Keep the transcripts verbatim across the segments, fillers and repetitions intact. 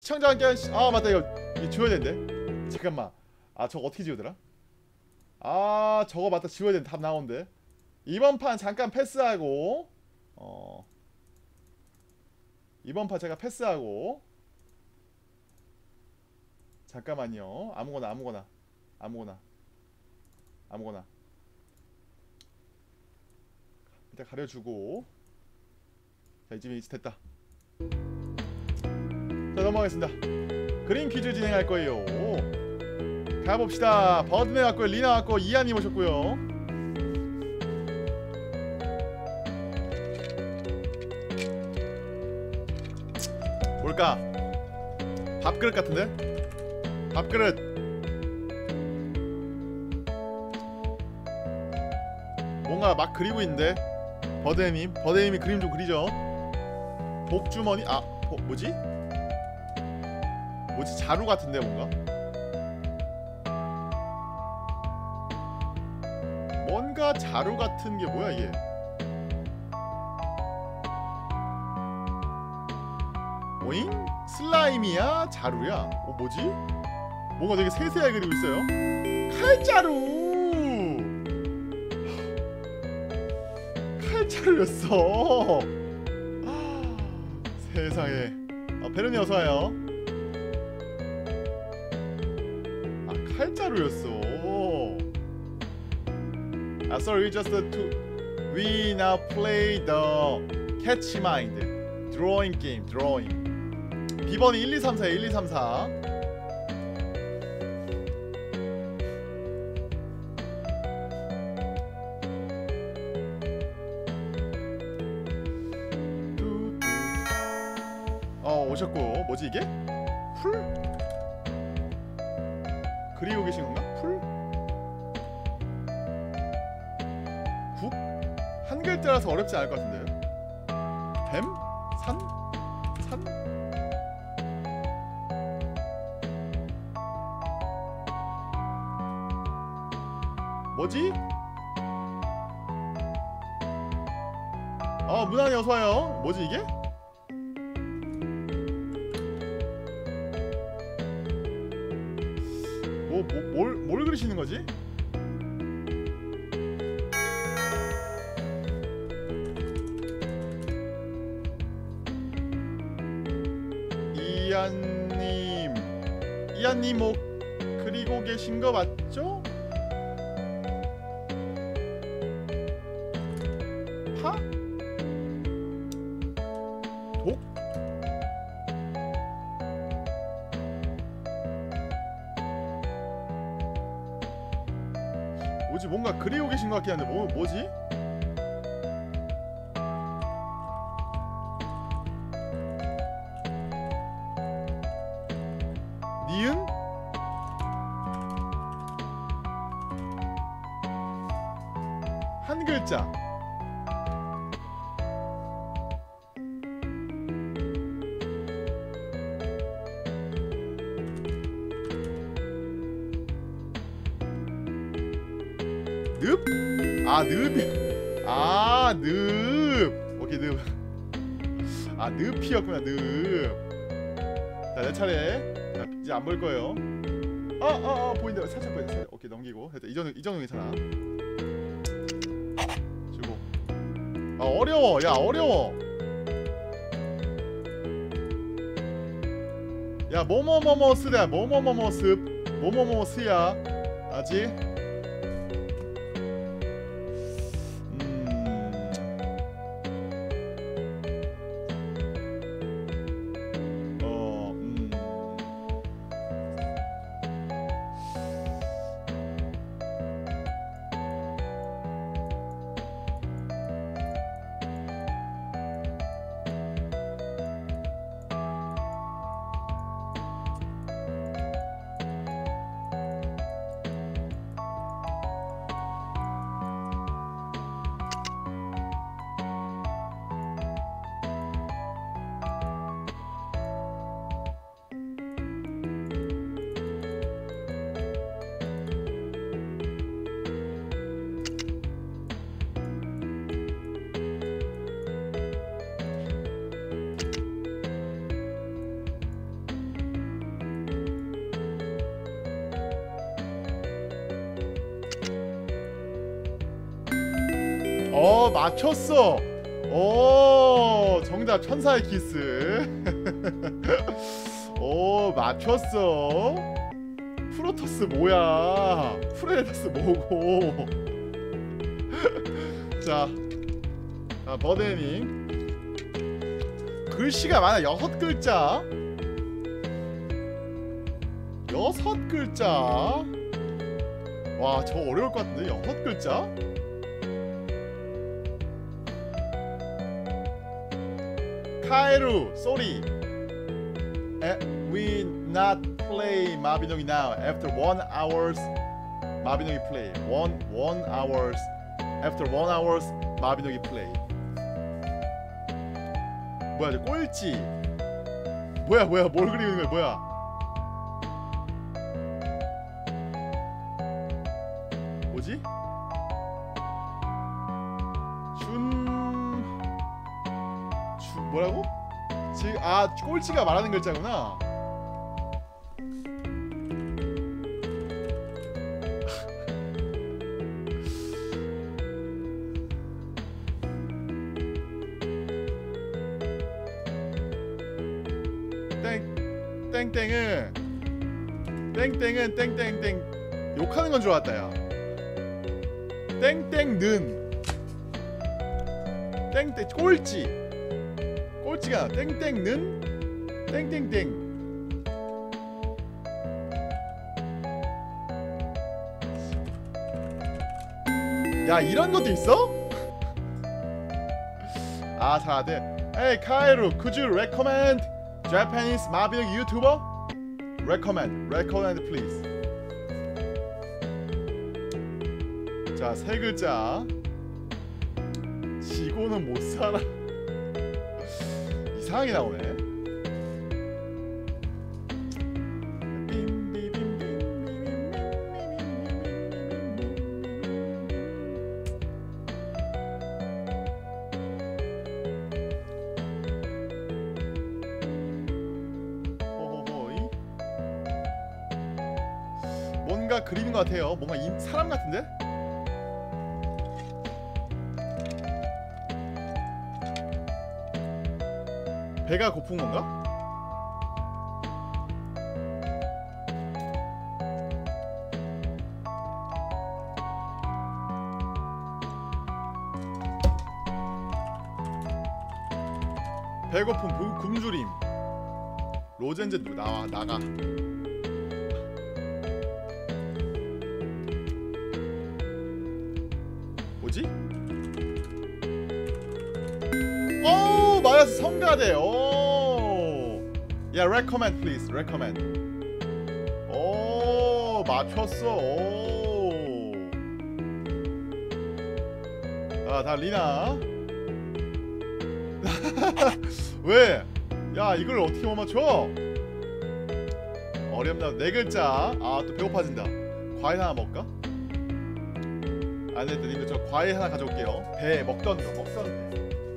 시청자 함께 아 맞다 이거, 이거 지워야 되는데. 잠깐만. 아 저거 어떻게 지우더라? 아 저거 맞다 지워야 되는데. 답 나오는데. 이번 판 잠깐 패스하고 어 이번 판 제가 패스하고 잠깐만요. 아무거나 아무거나 아무거나 아무거나 일단 가려주고. 자 이쯤에 이제 됐다. 자 넘어가겠습니다. 그림 퀴즈 진행할 거예요. 가봅시다. 버드네 왔고요, 리나 왔고, 이한님 오셨고요. 뭘까? 밥그릇 같은데? 밥그릇. 뭔가 막 그리고 있는데. 버드네님, 버드네님이 그림 좀 그리죠. 복주머니, 아 뭐, 뭐지? 뭐지? 자루 같은데 뭔가? 뭔가 자루 같은 게 뭐야 이게? 오잉? 슬라임이야? 자루야? 어 뭐지? 뭔가 되게 세세하게 그리고 있어요. 칼자루! 칼자루였어. 세상에. 아, 베르니 어서와요. 아 칼자루였어. 아 sorry just to we now play the catch mind drawing game. drawing 비번이 일 이 삼 사에 일 이 삼 사. 어 오셨고. 뭐지 이게? 풀? 그리고 계신 건가? 풀? 국? 한글 따라서 어렵지 않을 것 같은데요? 뱀? 산? 산? 뭐지? 어 문안이 어서와요. 뭐지 이게? 뭐, 뭐, 뭘, 뭘 그리시는 거지? 이한님, 이한님 뭐 그리고 계신 거 맞죠? 파? 독? 뭐지? 뭔가 그리고 계신 것 같긴 한데 뭐, 뭐지? 니은? 한 글자. 늪? 아 늪이. 아 늪. 오케이 늪. 아 늪이었구나. 늪. 자 내 차례. 자 이제 안 보일 거예요. 어어어 보인다. 살짝 보인다. 살짝. 오케이 넘기고. 됐다. 이 정도 이 정도 괜찮아. 주고. 아 어려워. 야 어려워. 야 뭐뭐뭐뭐 쓰다. 뭐뭐뭐뭐 습. 뭐뭐뭐 스야. 아지? 어 맞췄어. 오 정답 천사의 키스. 오 맞췄어. 프로토스 뭐야? 프레데터스 뭐고? 자, 자 버데닝. 글씨가 많아. 여섯 글자. 여섯 글자. 와, 저거 어려울 것 같은데. 여섯 글자? 카에루, sorry. We not play 마비노기 now. After one hours, 마비노기 play. One one hours. After one hours, 마비노기 play. 뭐야, 저 꼴찌. 뭐야, 뭐야, 뭘 그리는 거야, 뭐야? 뭐지? 준... 주... 뭐라고? 지... 아, 꼴찌가 말하는 글자구나. 땡... 땡땡은 땡땡은 땡땡땡 욕하는 건 줄 알았다, 야. 땡땡는 땡땡 꼴찌 꼴찌가 땡땡는 땡땡땡. 야 이런 것도 있어? 아 자 네. Hey 카에루, could you recommend Japanese 마비노기 YouTuber? Recommend, recommend please. 자, 세 글자. 지고는 못 살아. 이상하게 나오네. 호호호이. 뭔가 그리는 것 같아요. 뭔가 이, 사람 같은데? 배가 고픈 건가? 배고픈 부, 굶주림. 로젠즈 나와 나가. 뭐지? 오 맞았어. 성가대. 오. 야 recommend please. recommend. 오 맞췄어. 오. 아 다 리나. 왜? 야 이걸 어떻게 못 맞춰? 어렵나? 네 글자. 아 또 배고파진다. 과일 하나 먹을까? 안돼 님들 저 과일 하나 가져올게요. 배 먹던 거 먹던 배.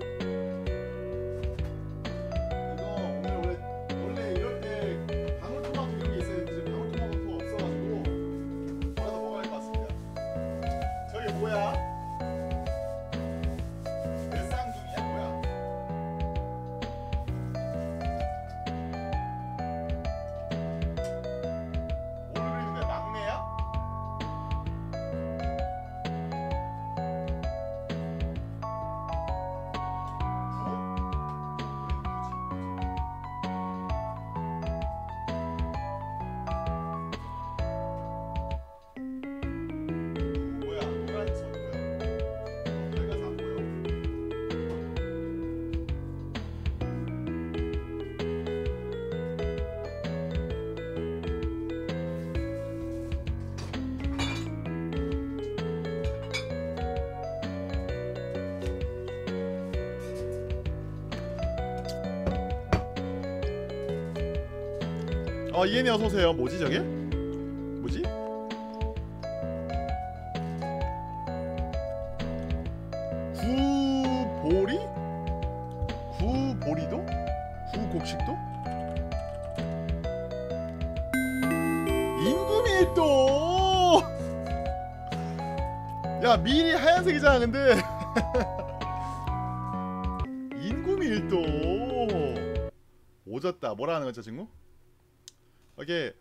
어 이엔이 어서오세요. 뭐지 저게? 뭐지? 구보리? 구보리도? 구곡식도? 인구밀도! 야 밀이 하얀색이잖아 근데 인구미 일도 오졌다. 뭐라 하는 거죠 친구? 오케이.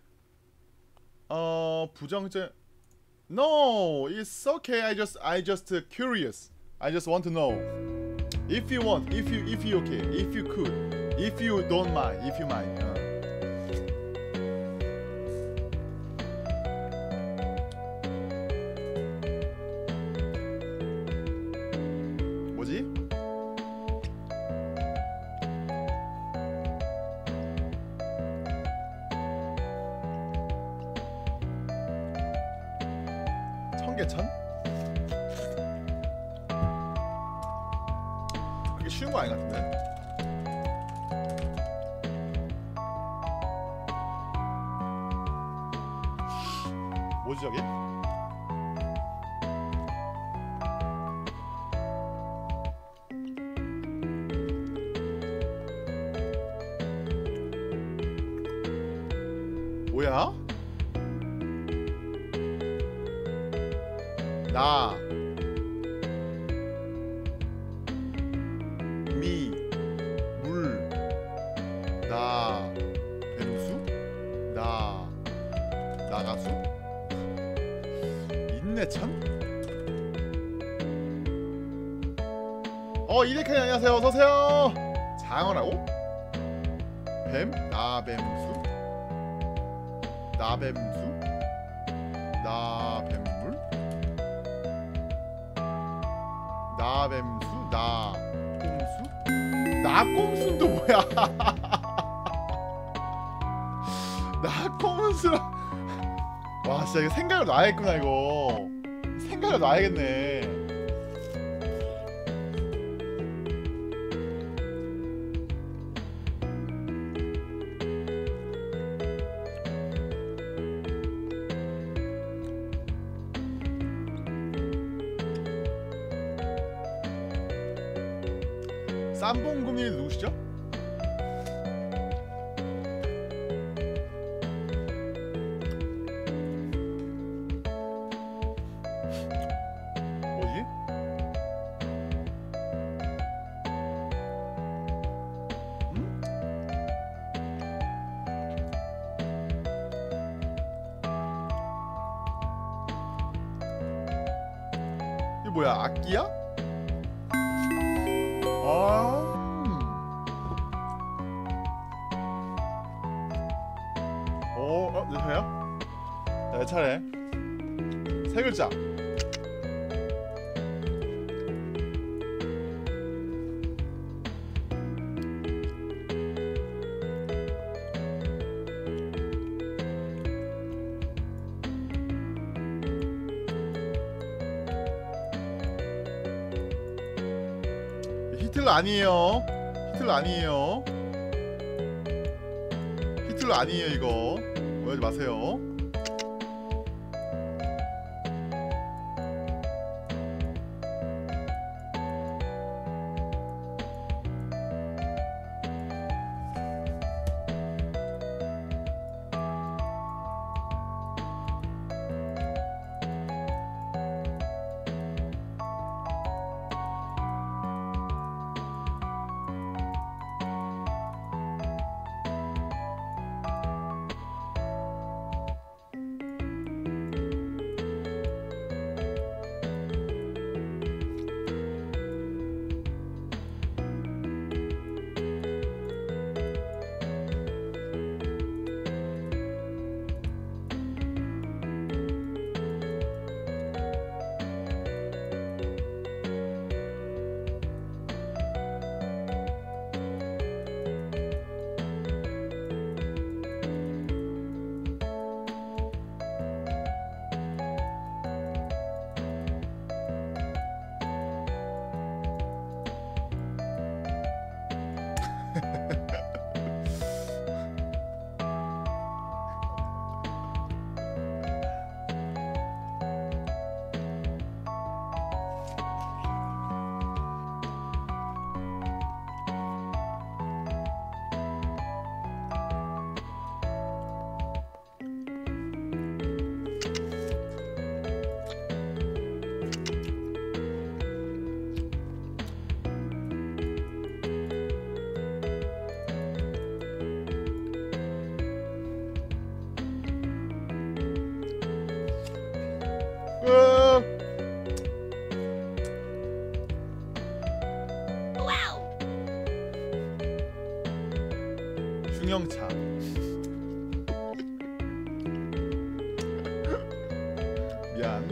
어 부정적. No, it's okay. I just I just curious. I just want to know. If you want, if you if you okay, if you could, if you don't mind, if you mind. 어. 뭐지? 청계천? 그게 쉬운 거 아닌 것 같은데? 뭐지 저게? 뭐야? 나, 미, 물, 나, 뱀수? 나, 나가수? 인내천? 어, 이데카님 안녕하세요. 어서오세요. 장어라고? 뱀? 나뱀수? 나뱀수? 나뱀물? 나뱀수? 나꼼수? 나꼼수도 뭐야? 나꼼수랑 와 진짜 이거 생각을 놔야겠구나. 이거 생각을 놔야겠네. 쌈봉구님 누구시죠? 뭐지? 응? 이게 뭐야? 악기야? 아, 오, 어, 내 차례야? 자, 내 차례. 세 글자. 히틀러 아니에요. 히틀러 아니에요. 히틀러 아니에요 이거. 오해하지 마세요. 중형차. 미안.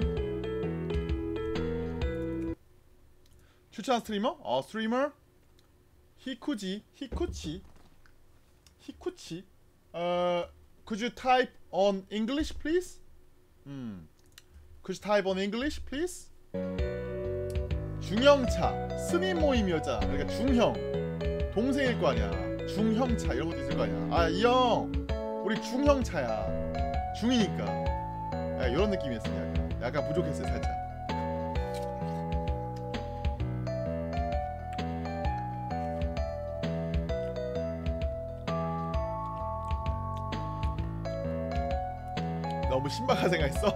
추천 스트리머? 어 스트리머? 히쿠지 히쿠치 히쿠치. 어 could you type on English please? 음 could you type on English please? 중형차 스님 모임이었잖아. 그러니까 중형 동생일 거 아니야. 중형차 이런 것도 있을 거 아니야. 아 이 형 우리 중형차야. 중이니까. 야, 이런 느낌이었어. 약간 약간 부족했어요 살짝. 너무 신박한 생각했어?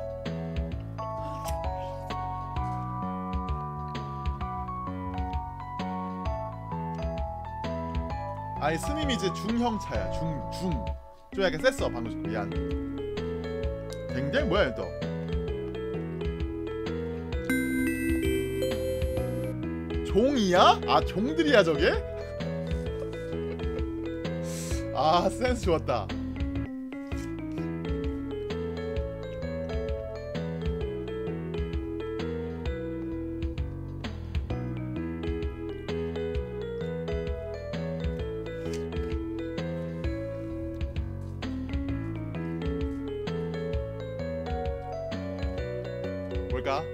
아니 스님이 이제 중형차야. 중 중. 좀 약간 셌어 방금. 미안. 댕댕 뭐야 또? 종이야? 아 종들이야 저게? 아 센스 좋았다. 뭘까?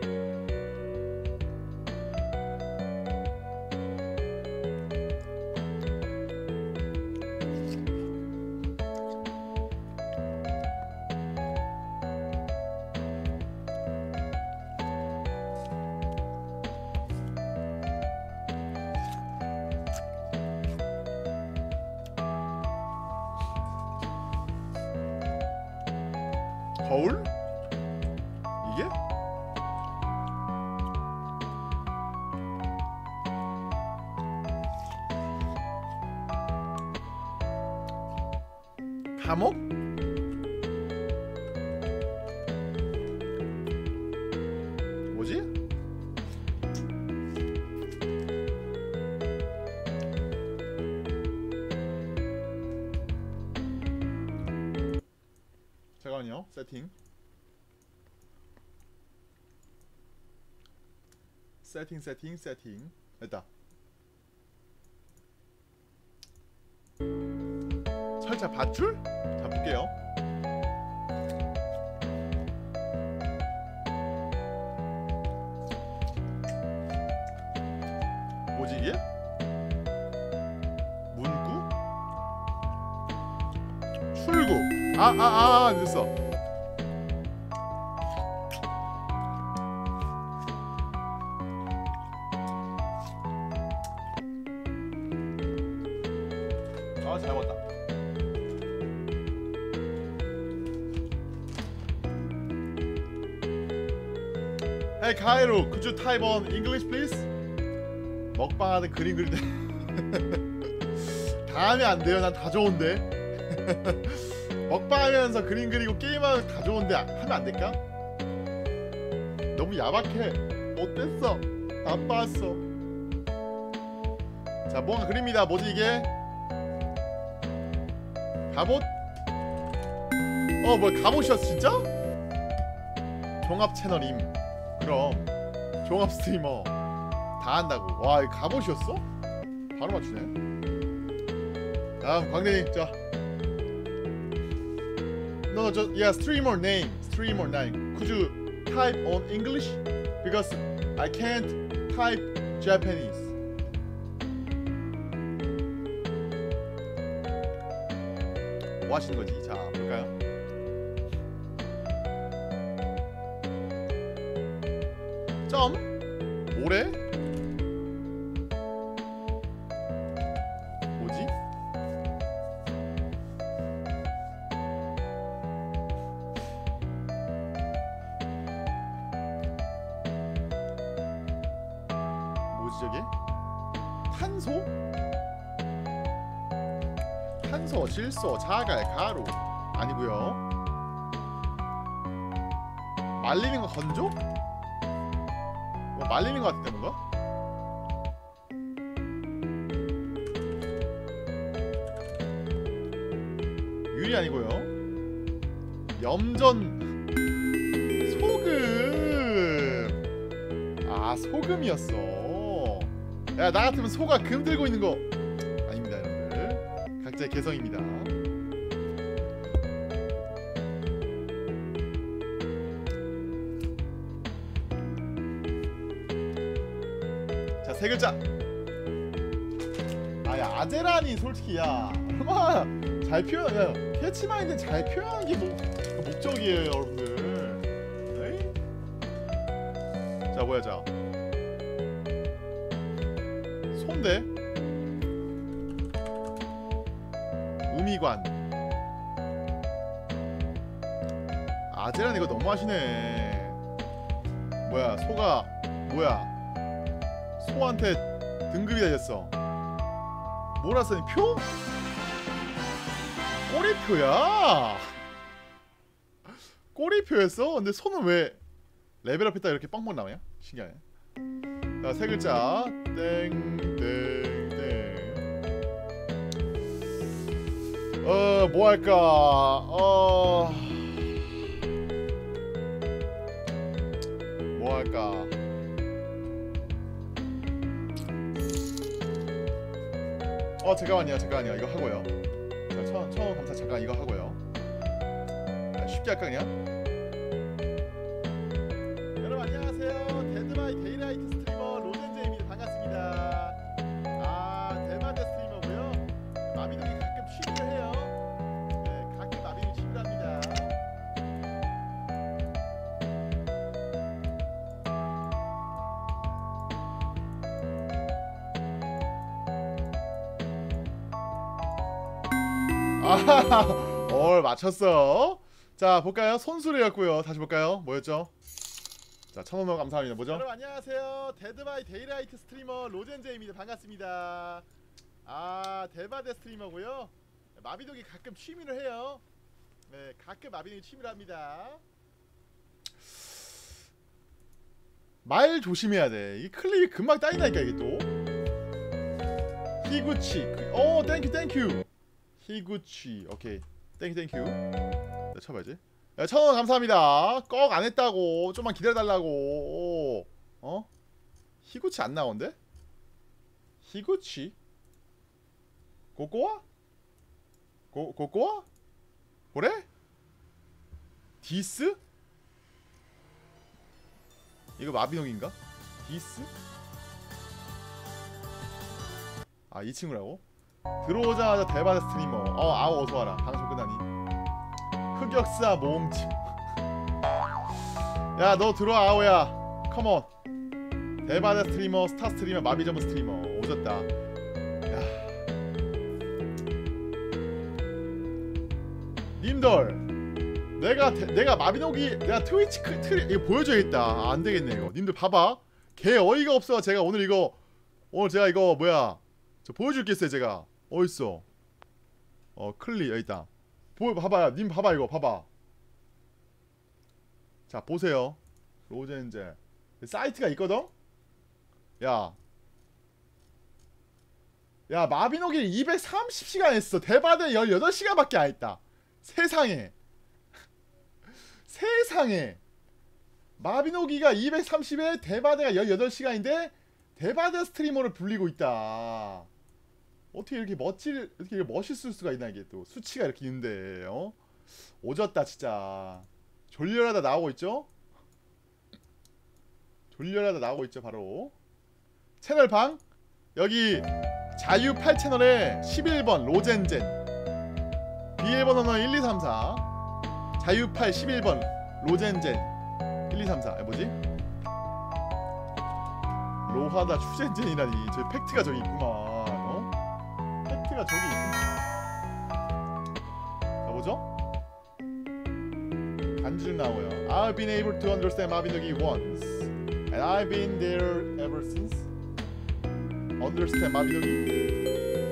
거울? 이게? 감옥? 뭐지? 잠깐만요. 세팅. 세팅 세팅 세팅. 됐다. 철자 밧줄? 자 볼게요. 뭐지 이게? 문구? 출구. 아 아 아 아, 됐어. 아 잘 봤다. Hey Cairo, could you type on English please? 먹방하는 그림 그릴 때 다 하면 안 돼요. 난 다 좋은데. 먹방하면서 그림 그리고 게임하면 다 좋은데 하면 안 될까? 너무 야박해. 못됐어. 나빴어. 자, 뭔가 그립니다. 뭐지 이게? 갑옷? 어, 뭐 갑옷이었어 진짜? 종합 채널임. 그럼 종합 스트리머 다 한다고. 와, 이거 갑옷이었어? 바로 맞추네. 다음 광대님. 자, no no just yeah streamer name streamer name. Could you type on English because I can't type Japanese. 뭐 하시는 거지? 자, 볼까요? 점 모래? 뭐지? 뭐지 저게? 탄소? 탄소, 질소, 자갈, 가루 아니고요. 말리는 거 건조? 뭐 말리는 거 같은데 뭔가? 즙이 아니고요. 염전 소금. 아 소금이었어. 야 나 같으면 소가 금 들고 있는 거 아닙니다 여러분들. 각자의 개성입니다. 자 세 글자. 아야 아제란이 솔직히 야 얼마나 잘 표현해요. 캐치마인드 잘 표현한 게 뭐, 그 목적이에요 여러분들. 에이? 자 뭐야 자 손대 음이관. 아제란 이거 너무하시네. 뭐야 소가 뭐야 소한테 등급이 달렸어. 뭐라 써니 표? 꼬리표야. 꼬리표였어? 근데 손은 왜 레벨업 했다 이렇게 뻥뻥 나와요? 신기하네. 자, 세 글자. 땡땡땡. 어, 뭐 할까? 어. 뭐 할까? 어, 잠깐만요. 잠깐만요. 이거 하고요. 자, 처음 처음 검사 잠깐 이거 하고요. 자, 쉽게 할까 그냥? 여러분 안녕하세요. 데드바이 데이라이트 스트리머 로젠제입니다. 반갑습니다. 아 대만대 스트리머고요. 마비노기 가끔 취미를 해요. 네, 가끔 마비노기 취미를 합니다. 아하하, 어 맞췄어. 자 볼까요? 손수레였고요. 다시 볼까요? 뭐였죠? 자 천원 감사합니다. 뭐죠? 여러분 안녕하세요. 데드바이 데이라이트 스트리머 로젠제입니다. 반갑습니다. 아 대바대 스트리머고요. 마비노기 가끔 취미를 해요. 네 가끔 마비노기 취미를 합니다. 말 조심해야 돼. 이 클립이 금방 따인다니까 이게 또. 히구치. 오 땡큐 땡큐. 히구치. 오케이 땡큐 땡큐. 네, 쳐봐야지. 야, 천원 감사합니다. 꺽 안했다고. 좀만 기다려달라고. 어? 히구치 안 나온대? 히구치? 고꼬아? 고, 고꼬아? 그래? 디스? 이거 마비노기인가? 디스? 아 이 친구라고? 들어오자마자 대바대 스트리머. 어 아우 어서와라. 방송 끝나니 흑역사 모험집. 야 너 들어와 아오야. 컴온. 대바대 스트리머 스타 스트리머 마비저브 스트리머 오졌다. 야 님들 내가 대, 내가 마비노기 내가 트위치 크, 트, 이거 보여줘야겠다. 아, 안되겠네 이거. 님들 봐봐. 개 어이가 없어. 제가 오늘 이거 오늘 제가 이거 뭐야 저 보여줄겠어요 제가. 어딨어? 어 클릭 여기있다. 보 봐봐요. 님 봐봐 이거 봐봐. 자 보세요. 로젠제 사이트가 있거든? 야 야 마비노기 이백삼십 시간 했어. 대바대 열여덟 시간밖에 안 했다. 세상에 세상에 마비노기가 이백삼십에 대바대가 열여덟 시간인데 대바대 스트리머를 불리고 있다. 어떻게 이렇게 멋질 이렇게 멋있을 수가 있나. 이게 또 수치가 이렇게 있는데 어? 오졌다 진짜. 졸렬하다 나오고 있죠? 졸렬하다 나오고 있죠. 바로 채널방 여기 자유 팔 채널에 십일 번 로젠젠 비밀번호는 일 이 삼 사 자유 팔 십일 번 로젠젠 일 이 삼 사. 아, 뭐지? 로하다 추젠젠이라니. 저 팩트가 저기 있구만. 어? 팩트가 저기 있구만. 자 뭐죠? 간줄 나와요. I've been able to understand 마비노기 once and I've been there ever since. Understand 마비노기.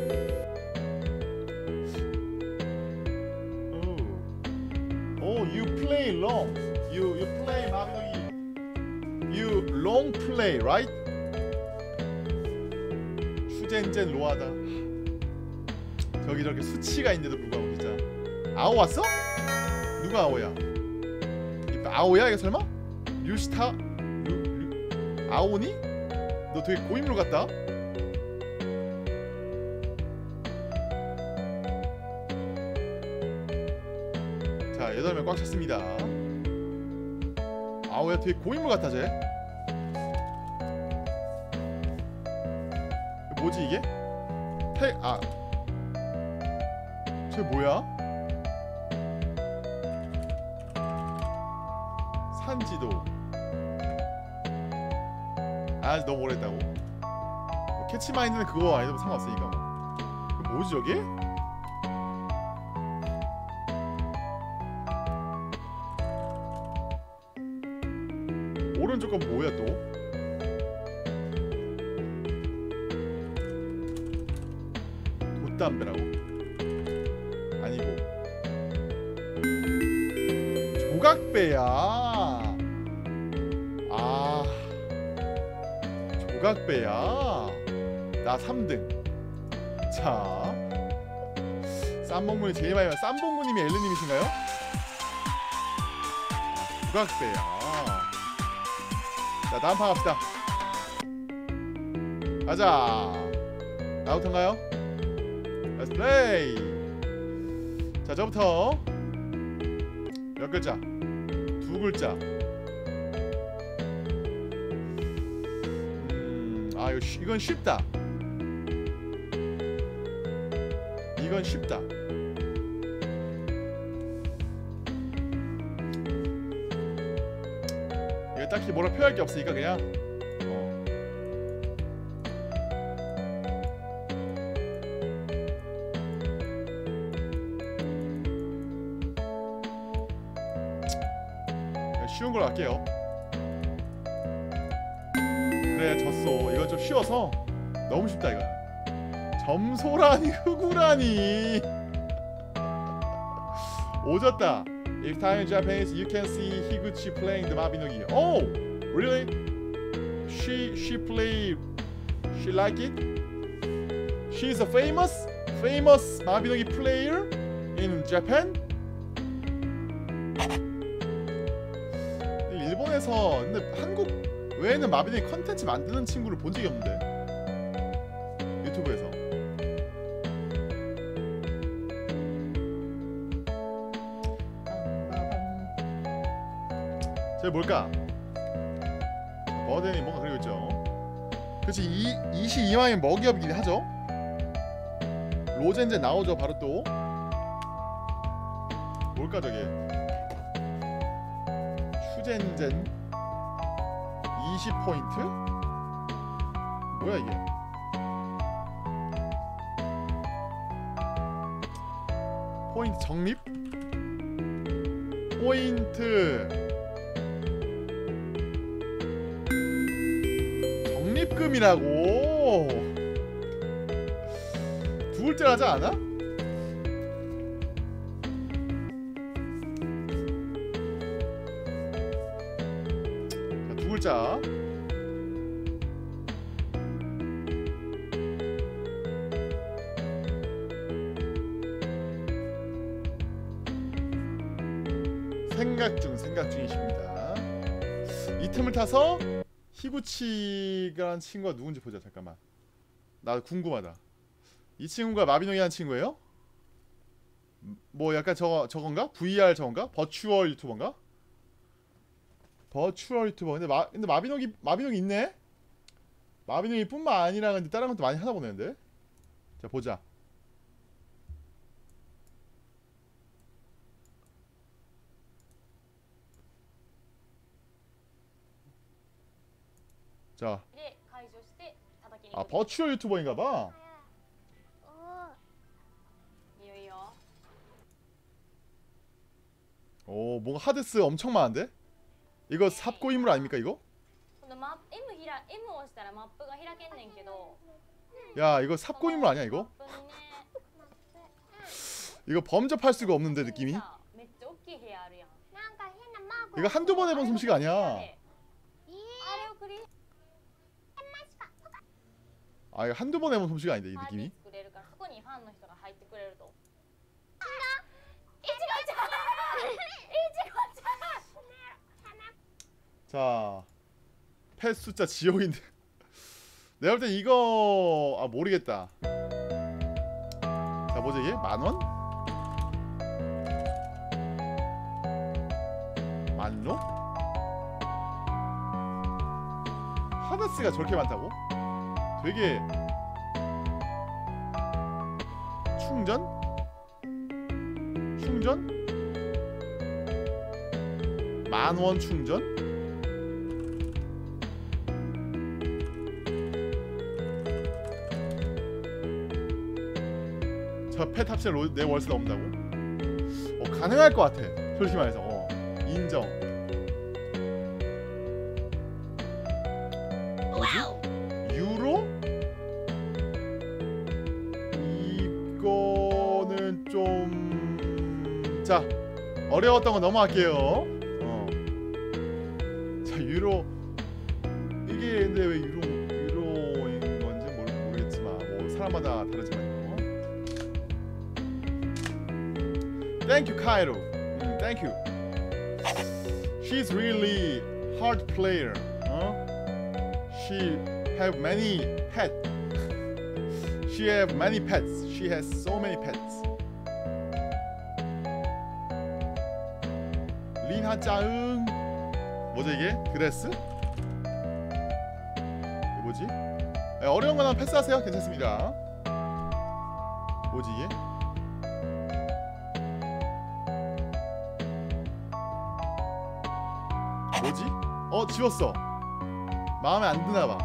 Oh, oh, you play long. You you play 마비노기. You long play, right? 추젠젠 로하다. 저기 저렇게 수치가 있는데도 불구하고 진짜 아오 왔어? 누가 아오야? 아오야 이거 설마? 류스타? 류, 류 아오니? 너 되게 고인물 같다. 자 여덟 명 꽉 찼습니다. 아오야 되게 고인물 같다 쟤. 뭐지 이게? 태.. 아.. 쟤 뭐야? 산지도. 아 너무 오래했다고? 뭐 캐치마인드는 그거 아니어도 상관없으니까 뭐. 뭐지 저게? 오른쪽 건 뭐야 또? 돛담배라고? 아니고 조각배야. 아 조각배야. 나 삼 등. 자 쌈봉군이 제일 많이 만 쌈봉군님이 엘르님이신가요? 조각배야. 자 다음 판 갑시다. 가자. 나부터인가요? 렛츠 플레이. 자 저부터 몇 글자? 두 글자. 음, 아 이거 쉬, 이건 쉽다. 이건 쉽다. 이거 딱히 뭐라 표현할 게 없으니까 그냥 어. 쉬운 걸로 할게요. 그래 졌어. 이건 좀 쉬워서 너무 쉽다 이거. 점소라니 흑우라니. 오졌다. If time in Japanese, you can see Higuchi playing the Mabinogi. Oh, really? She she play. She like it? She's a famous famous Mabinogi player in Japan. 일본에서 근데 한국 외에는 마비노기 컨텐츠 만드는 친구를 본 적이 없는데 유튜브에서. 저 뭘까? 버든이 뭔가 그리고 있죠. 그치 이, 이십이만이면 먹이업이긴 하죠. 로젠젠 나오죠 바로 또. 뭘까 저게? 슈젠젠 이십 포인트? 뭐야 이게? 포인트 적립? 포인트 적립금이라고. 두 글자 하지 않아? 자, 두 글자. 생각 중 생각 중이십니다. 이 틈을 타서 히구치라는 친구가 누군지 보자. 잠깐만 나 궁금하다. 이 친구가 마비노기 하는 친구예요? 뭐 약간 저거 저건가? 브이알 저건가? 버추얼 유튜버인가? 버추얼 유튜버. 근데 마 근데 마비노기 마비노기 있네. 마비노기 뿐만 아니라 근데 다른 것도 많이 하나 보네는데. 자 보자. 자, 아 버추얼 유튜버인가봐. 오 뭔가 하드스 엄청 많은데? 이거 삽고 인물 아닙니까 이거? 야 이거 삽고 인물 아니야 이거? 이거 범접할 수가 없는데 느낌이? 이거 한두 번 해본 솜씨가 아니야. 아 이거 한두 번 해본 솜씨가 아닌데 이 느낌이? 자, 펫 숫자 지옥인데. 내가 볼 땐 이거 아 모르겠다. 자, 뭐지 이게? 만원? 만로? 하다스가 저렇게 많다고? 되게 충전? 충전? 만원 충전? 저 펫 합치면 내 월세 넘는다고? 어, 가능할 것 같아. 솔직히 말해서 어, 인정. 뭐지? 유로? 이거는 좀... 자, 어려웠던 거 넘어갈게요. 어. 자, 유로... 이게 근데 왜 유로... 유로인 건지 모르, 모르겠지만 뭐 사람마다 다르지만 Thank you, Cairo. Mm, thank you. She's really hard player. Huh? She have many pets. She have many pets. She has so many pets. 린하 짜응. 뭐죠 이게? 드레스? 이게 뭐지? 네, 어려운 거나 패스하세요. 괜찮습니다. 뭐지 이게? 뭐지? 어 지웠어. 마음에 안 드나봐.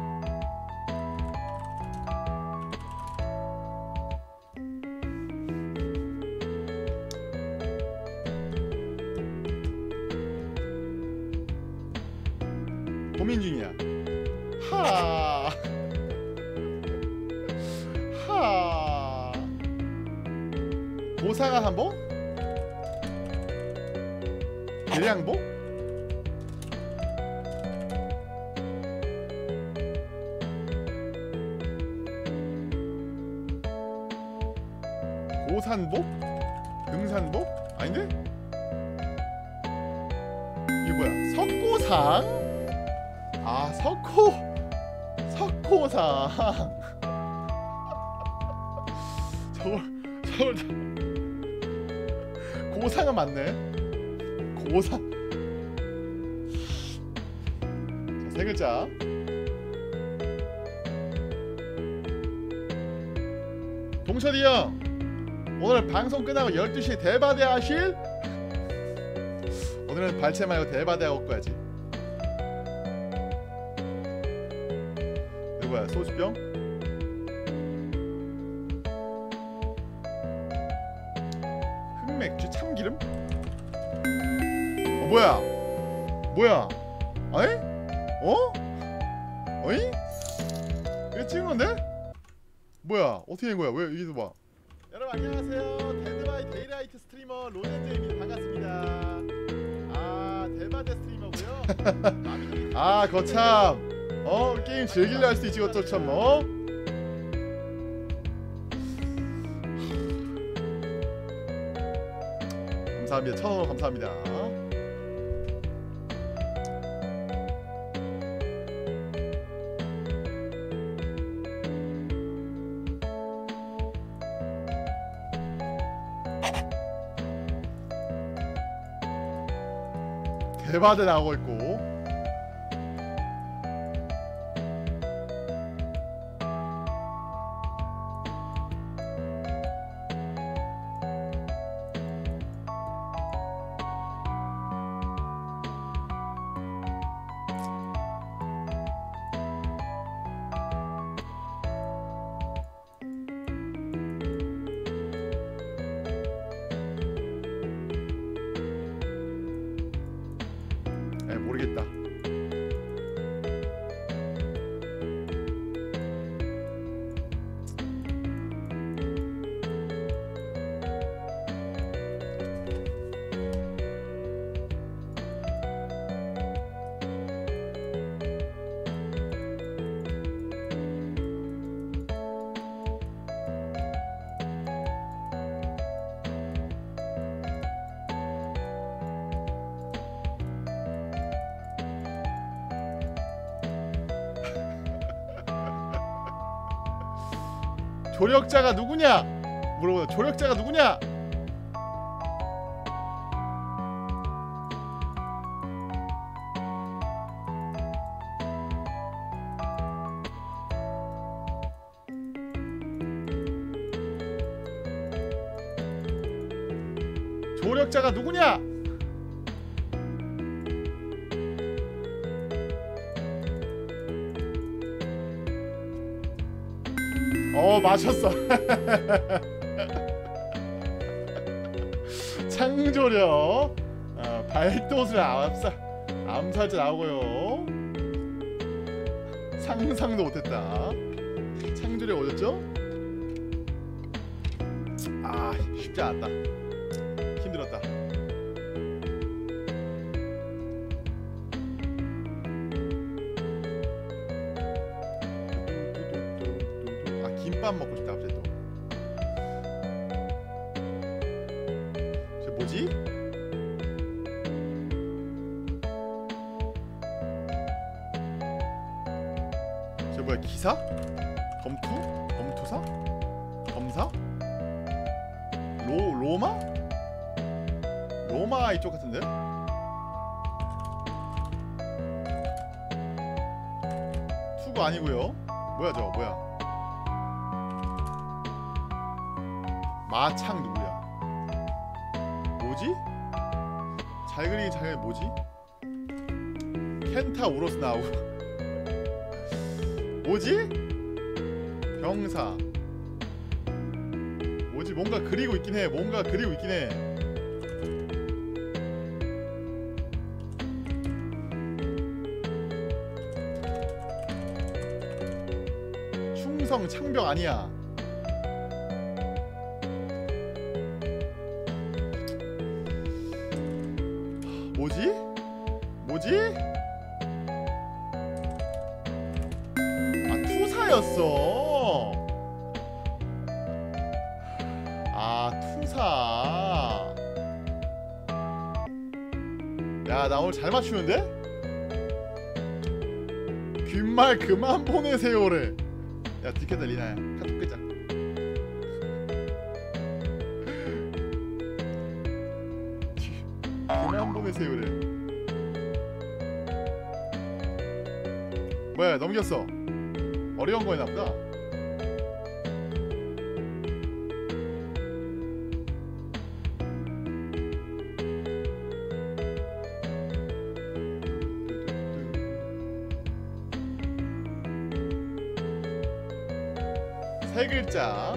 고민 중이야. 하. 하. 고상한 한복? 계량복? 고산복? 등산복? 아닌데? 이게 뭐야? 석고상? 아 석고 석고상. 저걸 저걸 고상은 맞네. 고상. 자, 세 글자. 동철이 형 오늘 방송 끝나고 열두 시에 대바대 하실? 오늘은 발채 말고 대바대 하고 가야지. 이거 뭐야? 소주병? 흑맥주 참기름? 어 뭐야? 뭐야? 어이? 어? 어이? 이거 찍은 건데? 뭐야? 어떻게 된 거야? 왜 여기서 봐? 여러분 안녕하세요. 데드바이 데이라이트 스트리머 로젠제입니다. 반갑습니다. 아 대바대 스트리머고요. 아 거참 어 게임 즐기려 할 수도 있지. 그것도 참 어? 감사합니다. 천 원 감사합니다. 대바대 나오고 있고. 에 모르겠다. 조력자가 누구냐? 물어보자. 조력자가 누구냐? 조력자가 누구냐? 어, 맞췄어. 창조력. 어, 발도술 암살, 암살자 나오고요. 상상도 못했다. 창조력 어딨죠? 아, 쉽지 않았다. 힘들었다. 아, 김밥 먹고 싶다 갑자기 또. 저 뭐지? 저 뭐야, 기사? 검투? 검투사? 검사? 로, 로마? 로마 이쪽 같은데? 투구 아니고요. 뭐야 저거 뭐야? 마창 누구야? 뭐지? 잘 그리기 잘 그리기 뭐지? 켄타 우로스 나오고. 뭐지? 병사. 뭐지? 뭔가 그리고 있긴 해. 뭔가 그리고 있긴 해. 충성 창병 아니야. 뭐지? 뭐지? 아, 투사였어. 아, 투사. 야, 나 오늘 잘 맞추는데? 귓말 그만 보내세요래. 야, 디켓다 리나야. 카톡 끄자. 그만 보내세요래. 뭐야, 넘겼어. 어려운 거였나 보다. 세 글자.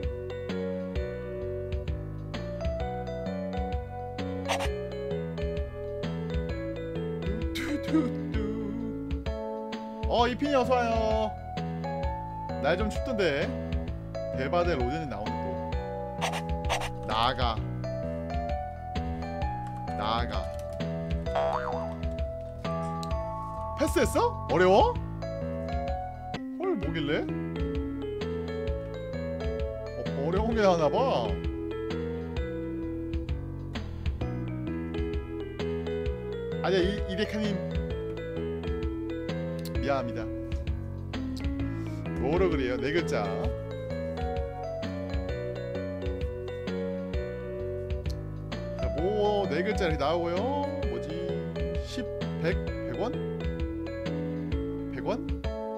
어, 이핀이 어서와요. 날 좀 춥던데. 대바대 로젠이 나오네 또. 나가 나가. 패스했어? 어려워? 헐, 뭐길래? 어, 어려운 게 나왔나봐. 아니야, 이, 이데카님 미안합니다. 뭐로 그래요? 네 글자. 자, 뭐 네 글자 이렇게 나오고요. 뭐지? 십, 백, 백원? 백원?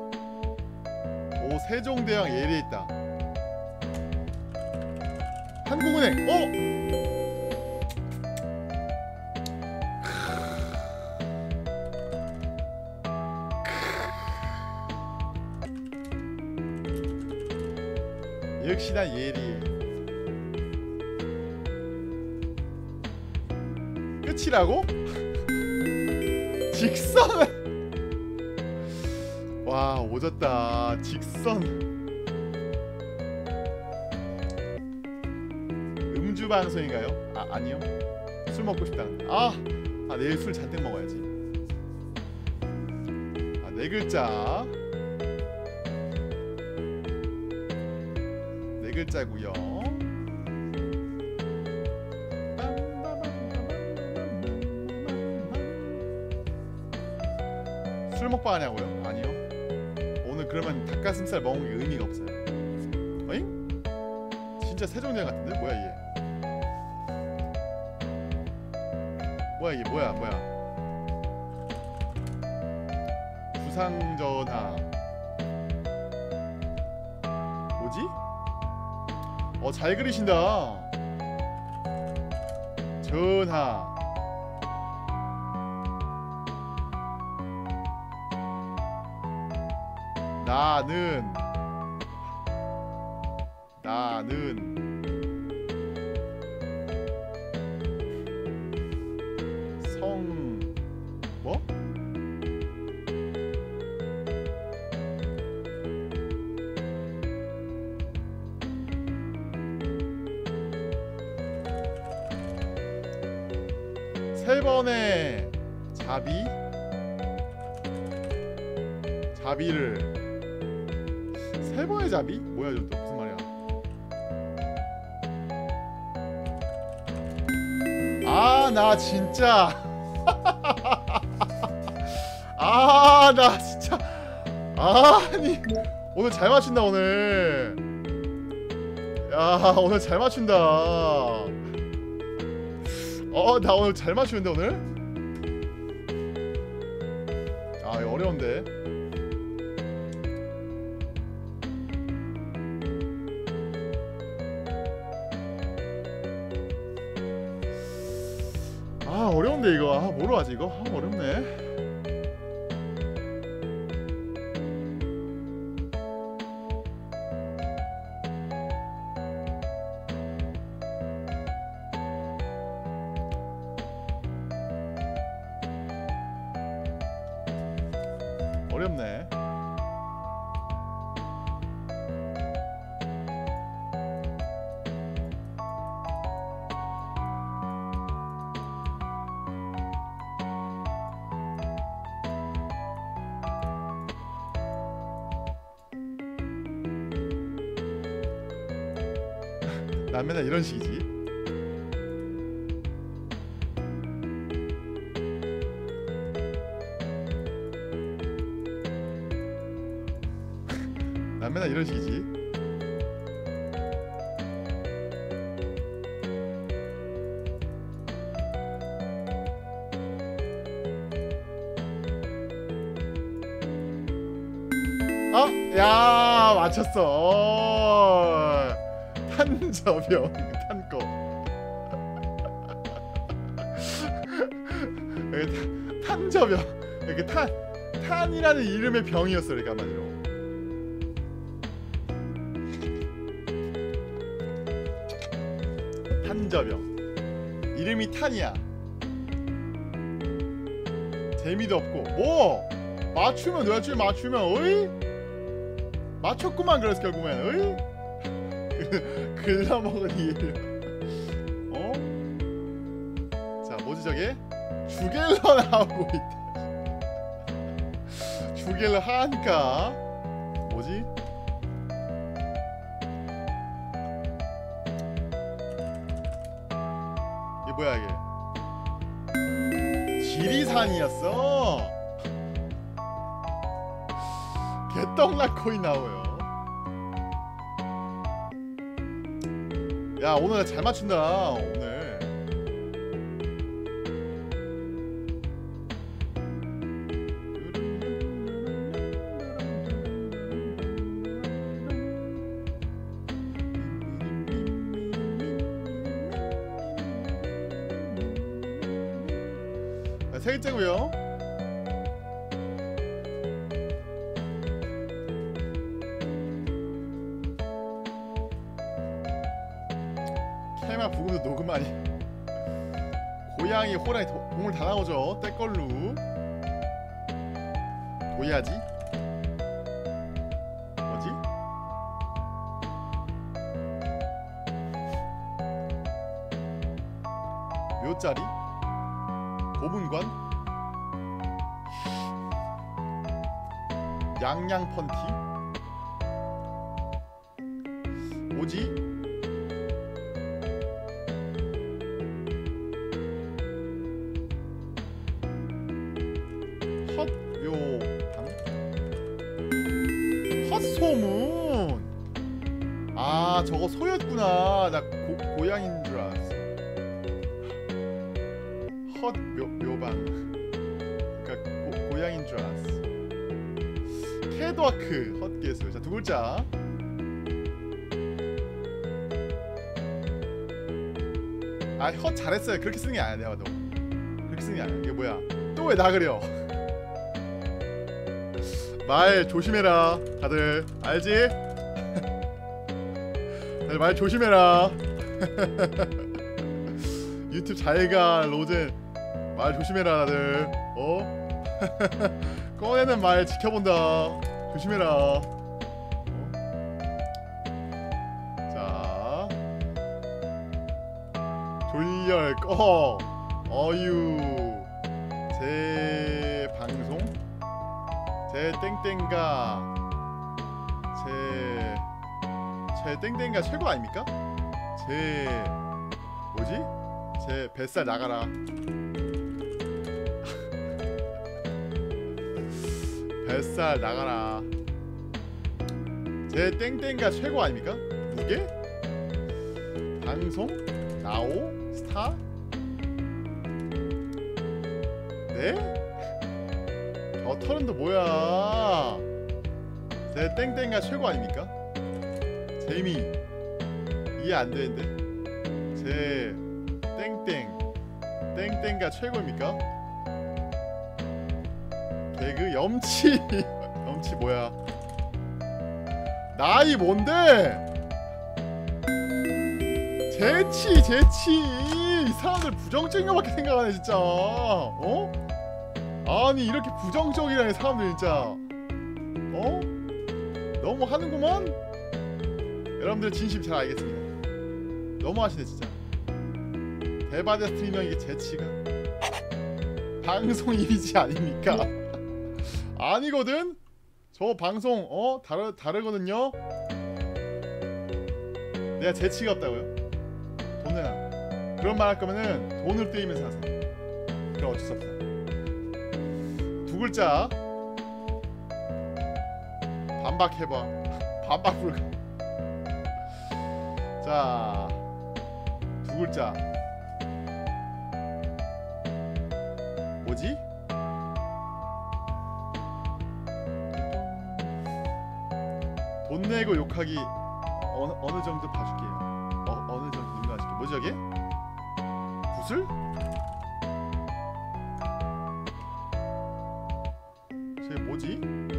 오, 세종대왕 예리에 있다. 한국은행. 어? 역시나 예리. 끝이라고? 직선. 와, 오졌다. 직선. 음주 방송인가요? 아, 아니요. 술 먹고 싶다는. 아, 아 내일 술 잔뜩 먹어야지. 아, 네 글자. 글자고요. 술 먹방 하냐고요? 아니요. 오늘 그러면 닭가슴살 먹은 게 의미가 없어요. 어잉? 진짜 세종대왕 같은데? 뭐야 이게? 뭐야 이게 뭐야 뭐야? 부상전하. 뭐지? 어, 잘 그리신다. 전하. 나는 나는 성 뭐? 세 번의 자비 자비를 세 번의 자비? 뭐야 저 또 무슨 말이야? 아 나 진짜 아 나 진짜 아니 오늘 잘 맞춘다 오늘. 야 오늘 잘 맞춘다. 어 나 오늘 잘 맞추는데 오늘? 아 이거 어려운데. 아 어려운데 이거. 아 뭐로 하지 이거? 아 어렵네. 어렵네. 난 맨날 이런 식이지. 난 맨날 이런 식이지. 어? 야 맞췄어. 탄저병 탄거. 탄저병 이렇게 탄 탄이라는 이름의 병이었어. 그러니까 한마디로 탄저병. 이름이 탄이야. 재미도 없고 뭐 맞추면 노야줄 맞추면 어이 맞췄구만. 그래서 결국엔 어이 글러먹은 일. 어? 자 뭐지 저게? 주갤러 나오고 있다. 주갤러 하니까 뭐지? 이게 뭐야 이게? 지리산이었어. 개떡락코인 나오요. 야 오늘 잘 맞춘다 오늘. 자, 세 글자고요. 캐마 부금도 녹음하니. 고양이 호랑이 도, 동물 다 나오죠. 떼걸루 도야지 뭐지? 묘짜리 고문관 양양펀티 뭐지? 헛묘당 헛소문. 아 아 저거 소였구나. 나 고, 고양인 줄 알았어. 헛 묘, 묘방. 그니까 고, 고양인 줄 알았어. 캐드와크 헛개수. 자 두 글자. 아 헛 잘했어요. 그렇게 쓰는 게 아니야 내가 봐도. 그렇게 쓰는 게 아니야. 이게 뭐야? 또 왜 나 그려? 말 조심해라 다들. 알지? 다들 말 조심해라. 유튜브 잘가 로젠. 말 조심해라 다들. 어? 꺼내는 말 지켜본다. 조심해라. 어? 자 졸렬 꺼. 어유 제 방송 제 땡땡가 제 제 땡땡가 최고 아닙니까? 제 뭐지? 제 뱃살 나가라. 뱃살 나가라. 제 땡땡가 최고 아닙니까? 무게? 방송? 나오? 스타? 네? 저 털은도 뭐야? 제 땡땡가 최고 아닙니까? 재미 이해 안 되는데? 제 땡땡 땡땡가 최고입니까? 개그 염치. 염치 뭐야? 나이 뭔데? 재치 재치. 이 사람들 부정적인 거밖에 생각하네 진짜. 어? 아니 이렇게 부정적이라는 사람들 진짜. 어? 너무 하는구만. 여러분들 진심 잘 알겠습니다. 너무 하시네 진짜. 대바대 스트리머 이게 재치가 방송 이미지 아닙니까? 아니거든? 저 방송 어? 다르, 다르거든요? 내가 재치가 없다고요? 돈을 안 그런 말 할 거면은 돈을 떼이면서 하세요. 그럼 어쩔 수 없다. 두 글자 반박해봐. 반박 불가. 자 두 글자 뭐지? 돈 내고 욕하기 어느, 어느 정도 봐줄게요. 어, 어느 정도 인정해줄게. 뭐지 저게? 구슬? 저게 뭐지?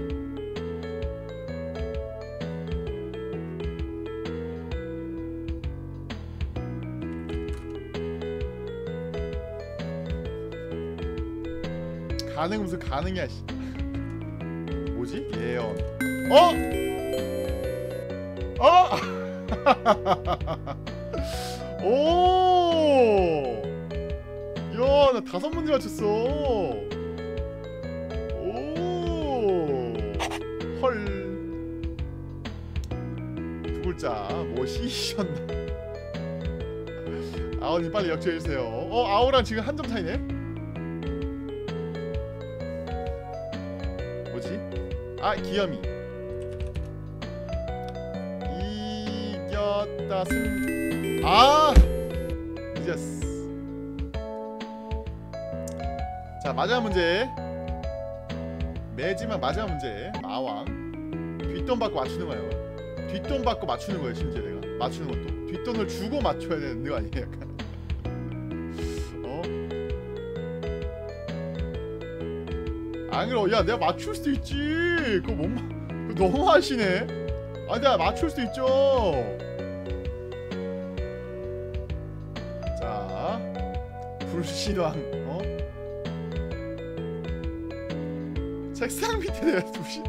가능 무슨 가능이야 씨. 뭐지? 예언. 어? 어? 오! 야, 나 다섯 문제 맞췄어. 오! 헐. 두 글자. 뭐 시셨나? 아오님 빨리 역주해 주세요. 어, 아오랑 지금 한 점 차이네. 뭐지? 아, 기염이. 이겼다 승. 아! 이겼어. 자, 마지막 문제. 매지막 마지막 문제. 마왕. 뒷돈 받고 맞추는 거예요. 뒷돈 받고 맞추는 거예요. 심지어 내가 맞추는 것도 뒷돈을 주고 맞춰야 되는 거 아니에요? 약간. 어? 안 그래. 야, 내가 맞출 수도 있지. 그거 못 마... 그거 너무 하시네. 아, 내가 맞출 수도 있죠. 자, 불신왕. 어? 책상 밑에 내가 두신.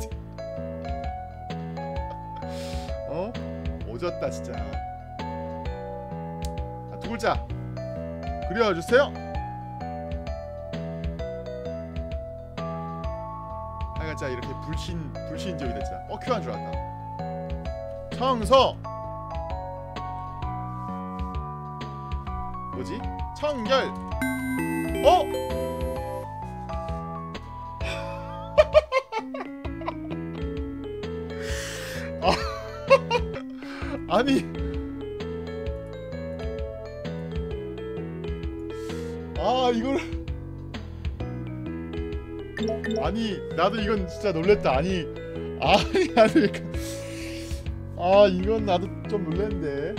어? 오졌다 진짜. 자, 두 글자 그려주세요. 하여간 이렇게 불신 불신적이 됐잖아. 어, 큐한 줄 알았다. 청소. 뭐지? 청결. 어? 아니 이걸 아니 나도 이건 진짜 놀랬다. 아니 아니 아니 아 이건 나도 좀 놀랬는데.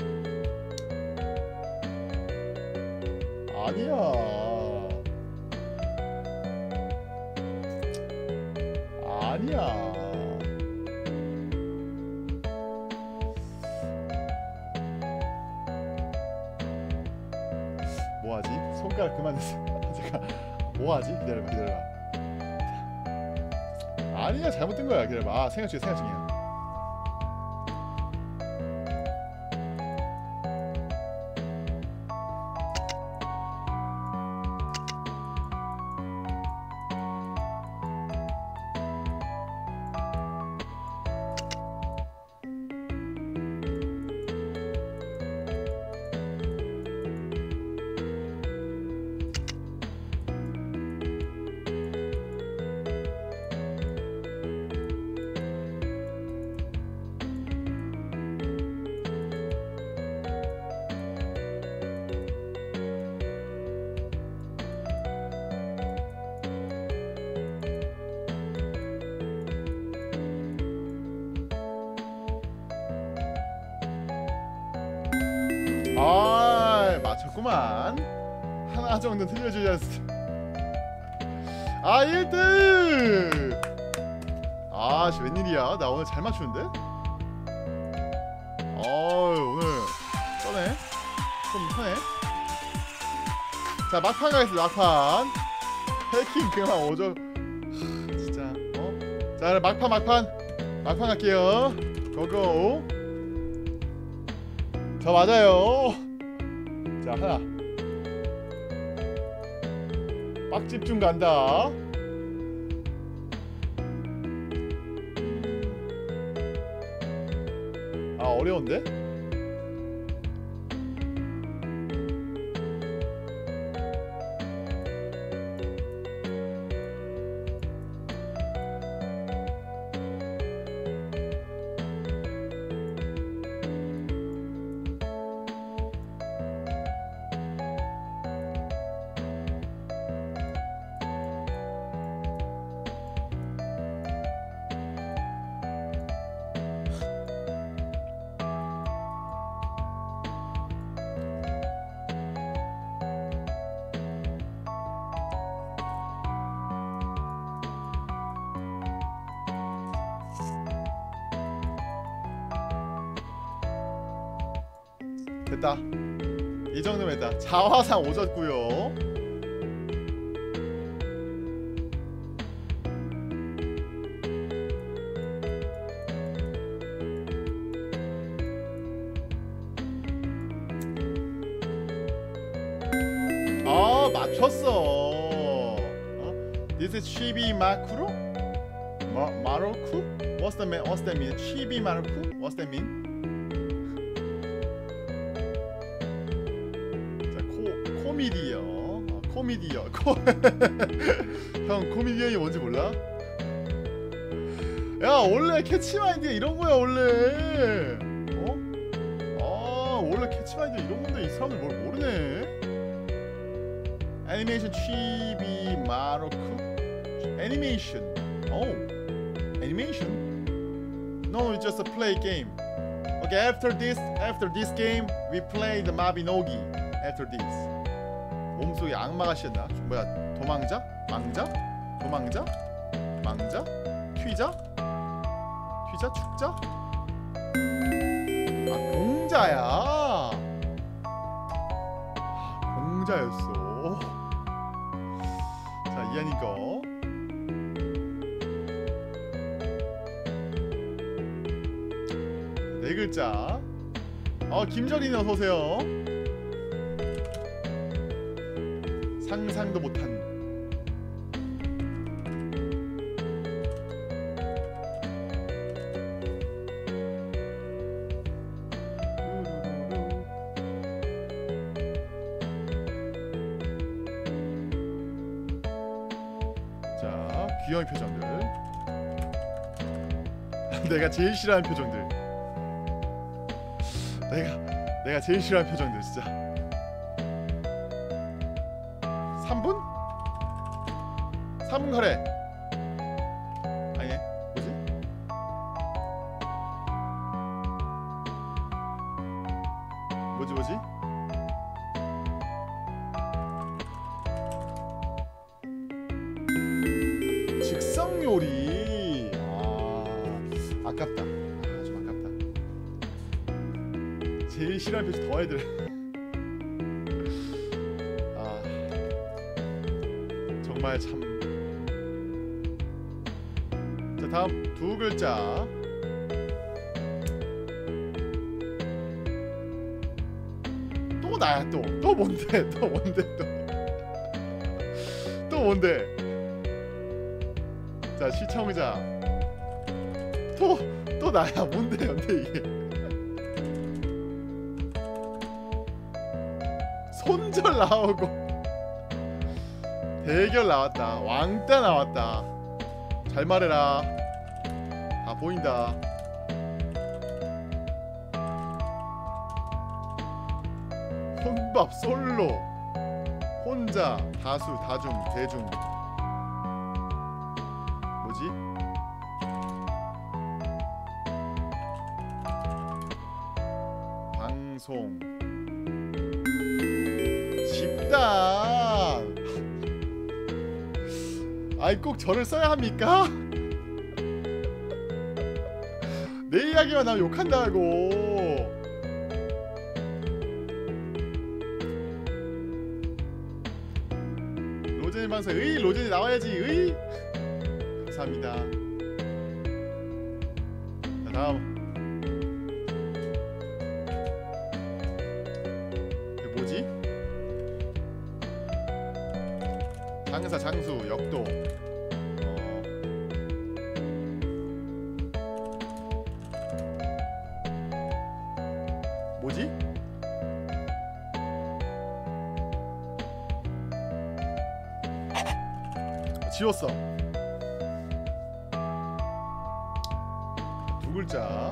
아니야 아니야 뭐하지? 손가락 그만 잠깐 뭐하지? 기다려봐 기다려봐 아니야 잘못된 거야. 기다려봐. 아 생각 중이야 생각 중이야. 아 맞췄구만. 하나 정도 틀려주셨어. 아 일 등. 아씨 웬일이야. 나 오늘 잘 맞추는데. 어우 오늘 떠네. 좀 편해. 자 막판 가겠습니다. 막판. 해킹 그만 오죠. 진짜 어? 자 막판 막판 막판 갈게요. 고고. 저 맞아요. 자 하나 빡 집중 간다. 아 어려운데? 됐다. 이 정도면 됐다. 자화상 오졌구요. 아 맞췄어. 어? This is chibi maku로? 마 마로쿠? What's the mean? What's that mean? chibi maroku? What's that mean? 코미디어, 어, 코미디어, 코. 형 코미디언이 뭔지 몰라? 야 원래 캐치마인드 이런 거야 원래. 어? 아 원래 캐치마인드 이런 건데 이 사람들 뭘 모르네. 애니메이션 치비 마로크. 애니메이션. 오. 애니메이션. No, it's just a play game. Okay, after this, after this game, we play the Mabinogi. After this. 몸속에 악마가 씌었나? 뭐야? 도망자? 망자? 도망자? 망자? 튀자? 튀자? 축자? 아 공자야. 아, 공자였어. 자 이한이 거. 네 글자. 어 김정인 어서 오세요. 상상도 못한. 자, 귀여운 표정들. 내가 제일 싫어하는 표정들. 내가 내가 제일 싫어하는 표정들 진짜. 삼 분? 삼 분 가래. 아니네. 뭐지? 뭐지 뭐지? 즉석 요리. 아, 아깝다. 아, 좀 아깝다. 제일 싫어하는 표시 더 해야 돼. 아, 정말 참. 자, 다음 두 글자. 또 나야 또. 또 뭔데? 또 뭔데 또? 또 뭔데? 자, 시청자. 또, 또 나야. 뭔데, 뭔데 이게? 손절 나오고 대결 나왔다. 왕따 나왔다. 잘 말해라. 다 보인다. 혼밥 솔로. 혼자 다수 다중 대중. 뭐지? 방송. 집단. 아이 꼭 저를 써야 합니까? 내 이야기만 나면 욕한다고. 로제님 방송 의 로제님 나와야지 의. 감사합니다. 자, 다음. 뭐지? 장사 장수 역도. 어. 뭐지? 지웠어. 두 글자.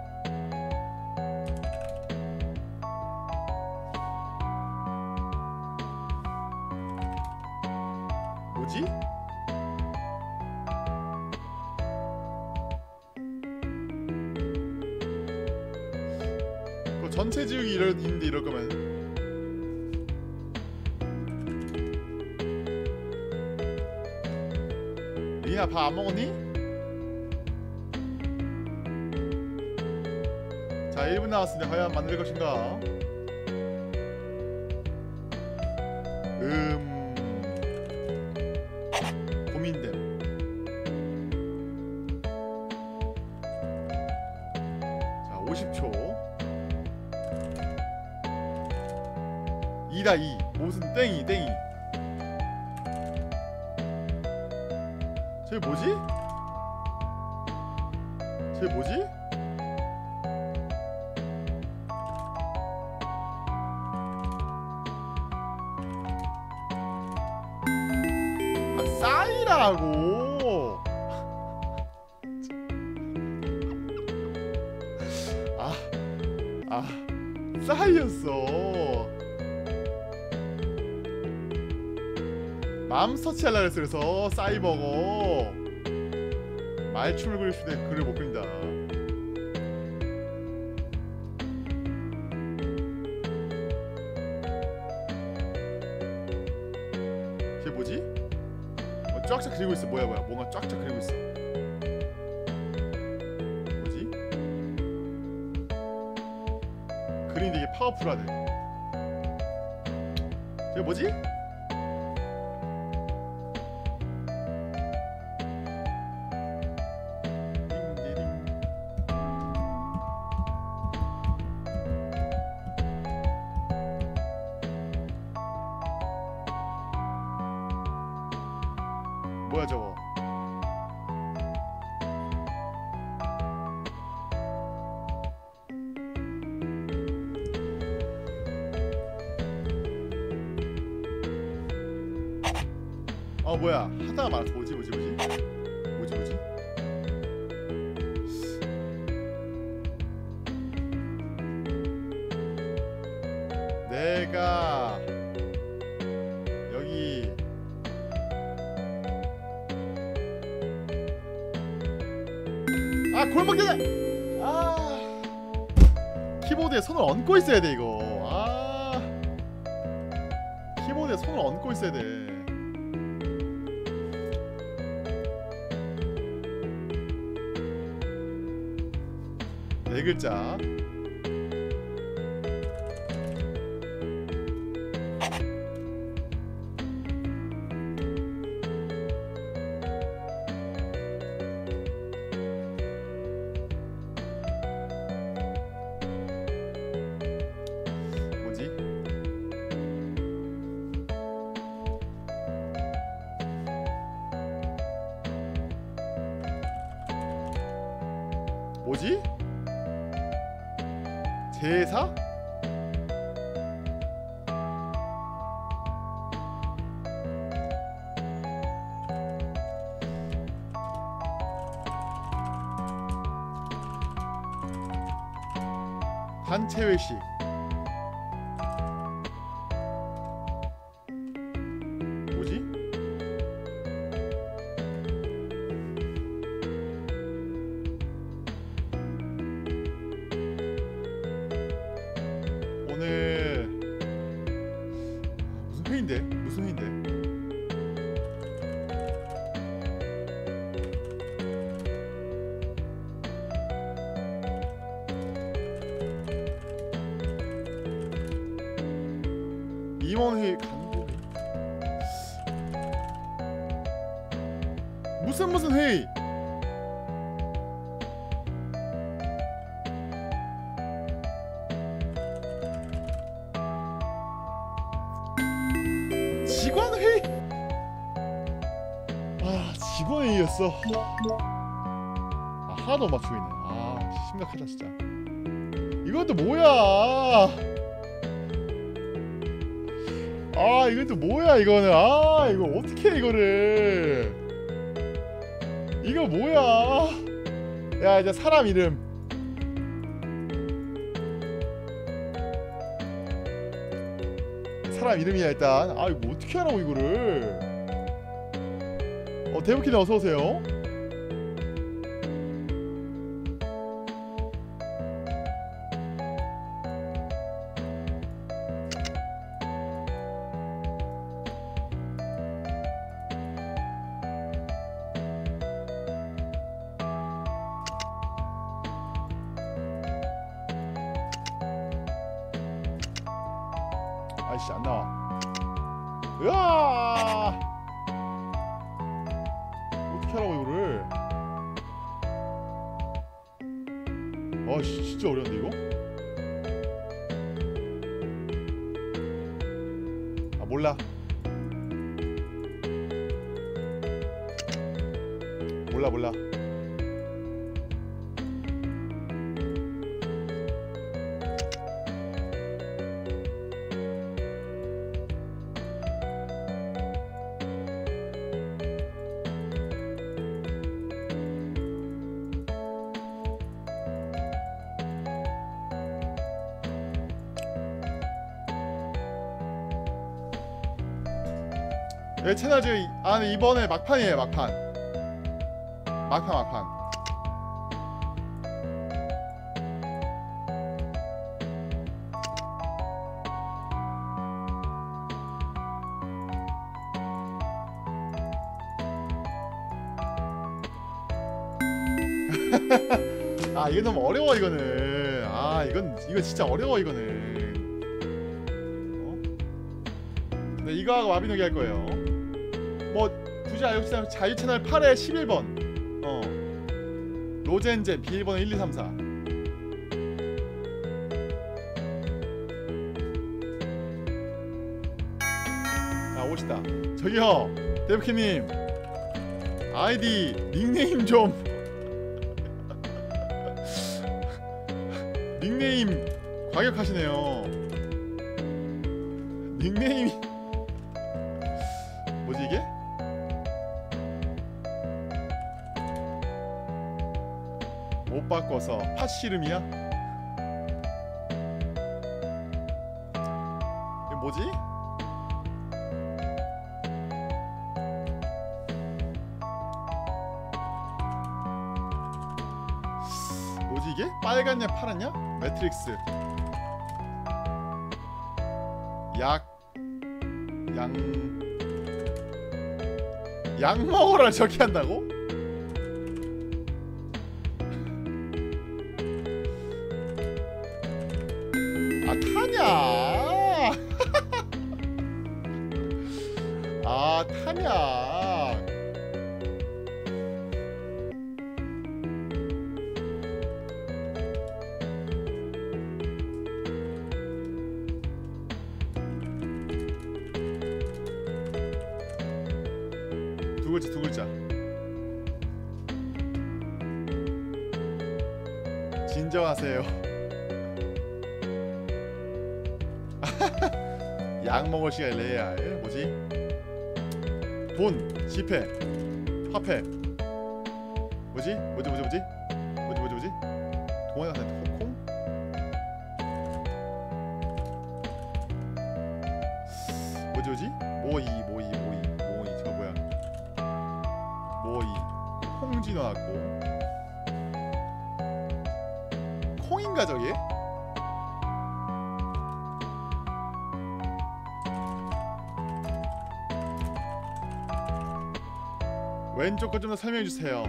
뭐지? 그 전체 지우기 이럴 있는데 이럴 거면. 리나 밥 안 먹었니? 자, 일 분 남았으니 과연 만들 것인가? 음... 고민됨. 자, 오십 초. 이다 이. 무슨 땡이 땡이. 쟤 뭐지? 쟤 뭐지? 아, 싸이라고. 아, 아, 싸이였어. 맘 서치하려고 했어. 그래서 싸이버거 말춤을 그릴 수 있는 글을 못 그린다. 걔 뭐지? 어, 쫙쫙 그리고 있어. 뭐야 뭐야 뭔가 쫙쫙 그리고 있어. 뭐지? 그림이 되게 파워풀하네. 걔 뭐지? 뭐야 저거? 어 뭐야 하다가 말았어. 뭐지 뭐지 뭐지 뭐지 뭐지? 내가 여기 아 골목 되네. 아 키보드에 손을 얹고 있어야 돼 이거. 아 키보드에 손을 얹고 있어야 돼. 네 글자. 뭐지? 뭐지? 제사? 단체 회식. 뭐지? 오늘 무슨 회인데? 무슨 회인데? 임원회의 간부 무슨 무슨 회의? 직원 회의? 아 직원 회의였어. 아 하나도 못 맞추고 있네. 아 심각하다 진짜. 이것도 뭐야? 아 이건 또 뭐야 이거는. 아 이거 어떻게 해 이거를. 이거 뭐야. 야 이제 사람 이름. 사람 이름이야 일단. 아 이거 어떻게 하라고 이거를. 어 데브키님 어서오세요. 아이씨 안나와. 으아 어떻게 하라고 이거를. 아씨 진짜 어려운데 이거. 아 몰라 몰라 몰라. 내 채널 지금 아 이번에 막판이에요. 막판 막판 막판. 아 이거 너무 어려워 이거는. 아 이건 이거 진짜 어려워 이거는. 어? 네 이거 하고 마비노기 할 거예요. 뭐 굳이 알고 자유 채널 팔에 십일 번. 어 로젠젠 비밀번호 일 이 삼 사. 아 오시다. 저기요 데브키님 아이디 닉네임 좀 닉네임 과격하시네요. 닉네임이 뭐지 이게? 못 바꿔서 팥씨름이야? 이게 뭐지? 이게? 빨갛냐 파랗냐? 매트릭스. 약. 양. 약 먹으라 저기 한다고? 아 타냐? 아 타냐? 두 글자 두 글자. 진정하세요. 약 먹을 시간 레알. 뭐지? 돈, 지폐, 화폐. 뭐지? 뭐지 뭐지 뭐지? 뭐지 뭐지 뭐지? 동화가 나타난 콩? 뭐지 뭐지? 모이 모이 모이 모이 저거 뭐야? 모이 콩지 나왔고 콩인가 저게? 왼쪽 거 좀 더 설명해 주세요.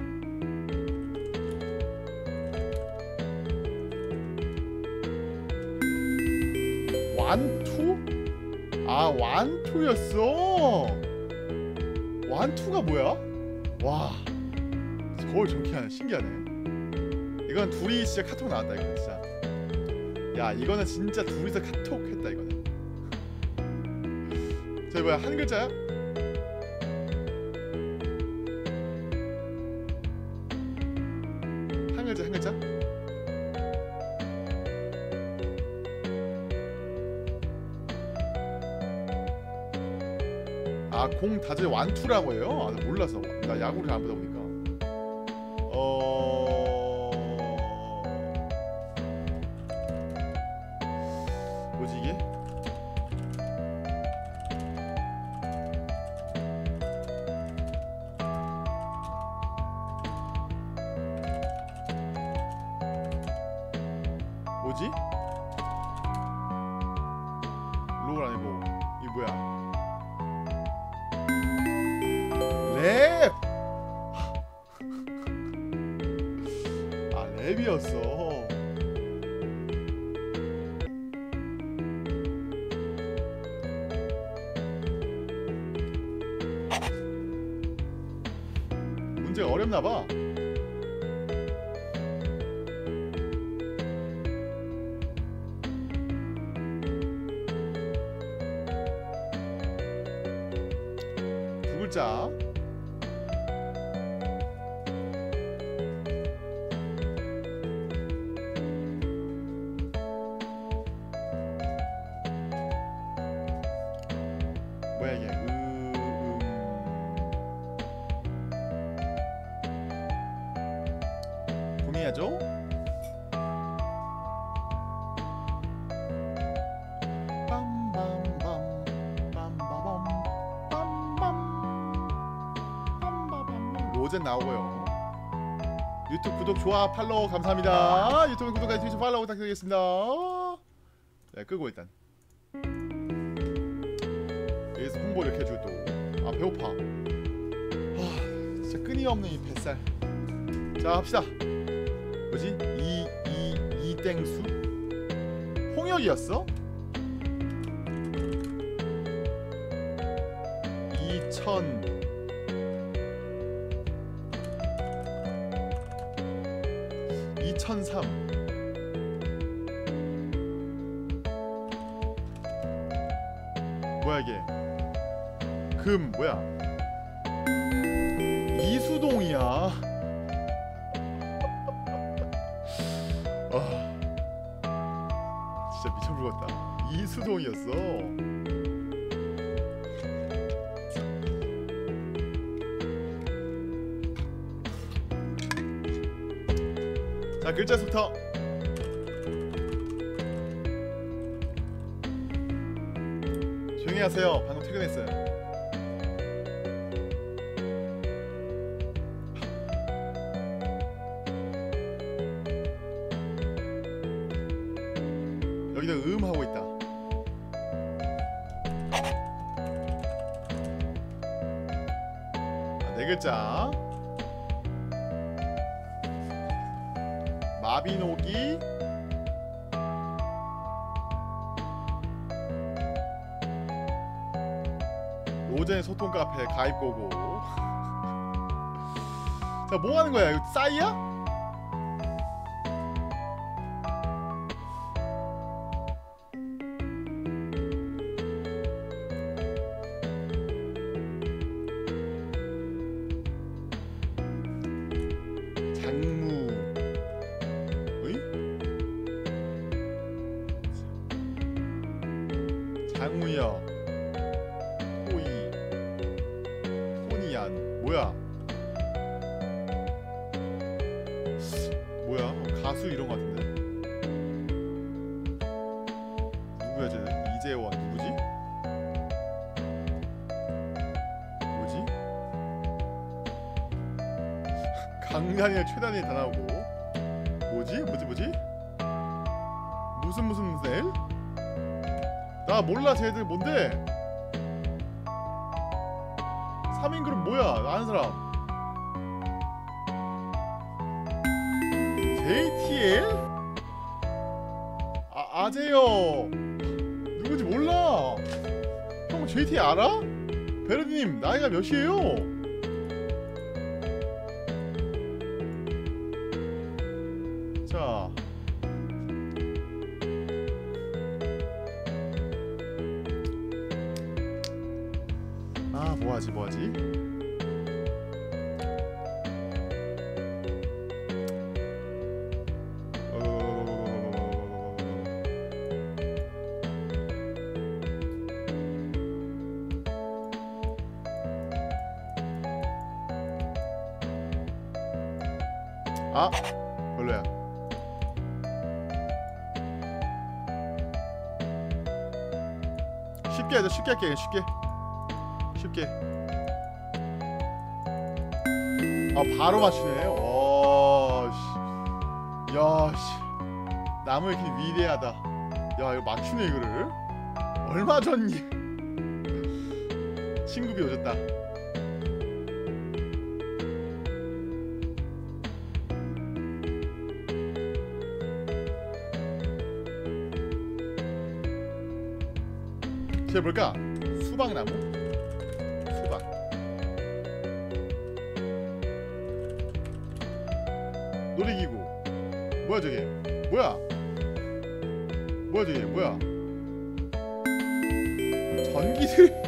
완투? 아 완투였어. 완투가 뭐야? 와 저걸 저렇게 하네. 신기하네. 이건 둘이 진짜 카톡 나왔다. 이거 진짜. 야 이거는 진짜 둘이서 카톡 했다. 이거는. 저기 뭐야 한 글자야? 한 글자 한 글자? 아 공 다들 완투라고 해요? 아 나 몰라서. 나 야구를 안 보다 보니까. 어... 뭐지 이게? 뭐지? 롤 아니고 이게 뭐야? 랩! 아 랩이었어. 문제가 어렵나봐. 두 글자. 뭐야 이게? 음... 고민해야죠. 로젠 나오고요. 유튜브 구독, 좋아, 팔로우 감사합니다. 유튜브 구독까지 트위치 팔로우 부탁드리겠습니다. 네, 끄고 일단 여기서 홍보 이렇게 해주고 또. 아 배고파. 아 진짜 끊임없는 이 뱃살. 자 합시다. 뭐지? 이, 이, 이땡수? 홍역이었어? 이천 이천삼 뭐야 이게? 금 뭐야? 이수동이야. 아 진짜 미쳐버렸다. 이수동이었어. 자 글자부터. 조용히 하세요. 방금 퇴근했어요. 여기다 음 하고 있다. 아, 네 글자. 마비노기. 오전에 소통 카페 가입 고고. 자, 뭐 하는 거야? 이거 싸이야? 장무. 어이? 장우여. 토이. 토니안. 뭐야? 뭐야? 가수 이런 거 같은데? 누구야 쟤? 이재원 누구지? 뭐지? 강단이랑 최단이 다 나오고. 뭐지? 뭐지 뭐지? 무슨 무슨 무슨 엘? 나 몰라 쟤들 뭔데? 삼 인 그룹 뭐야? 아는 사람? 제이티엘? 아, 아재요. 누군지 몰라. 형 제이티엘 알아? 베르디님 나이가 몇이에요? 자, 아 뭐하지 뭐하지? 아 별로야. 쉽게 하자. 쉽게 할게. 쉽게 쉽게. 아 바로 맞추네. 와씨. 야씨. 나무 이렇게 위대하다. 야 이거 맞추네 이거를. 얼마 줬니? 친구비 오졌다. 쟤 뭘까? 수박나무? 수박. 놀이기구. 뭐야 저게? 뭐야? 뭐야 저게? 뭐야? 전기들?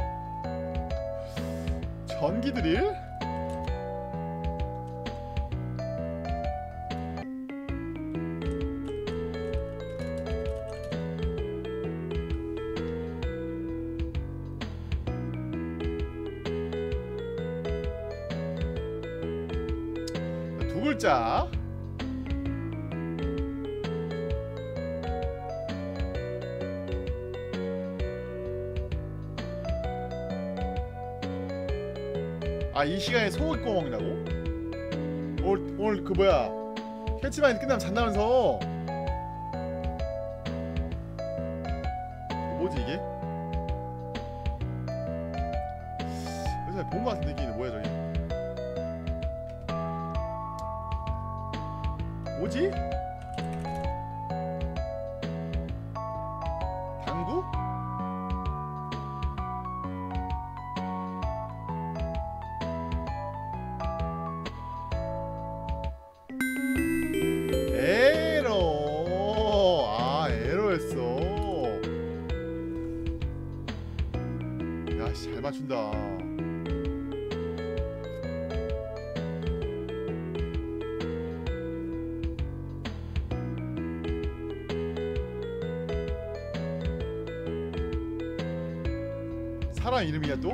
전기드릴? 두 글자. 아, 이 시간에 소고기 구워 먹는다고? 오늘, 오늘 그 뭐야 캐치마인드 끝나면 잔다면서. 뭐지 이게? 요새 본 거 같은 느낌이 뭐야 저기? 뭐지? 당구? 에러. 아 에러였어. 야씨 잘 맞춘다. 사람 이름이야 또?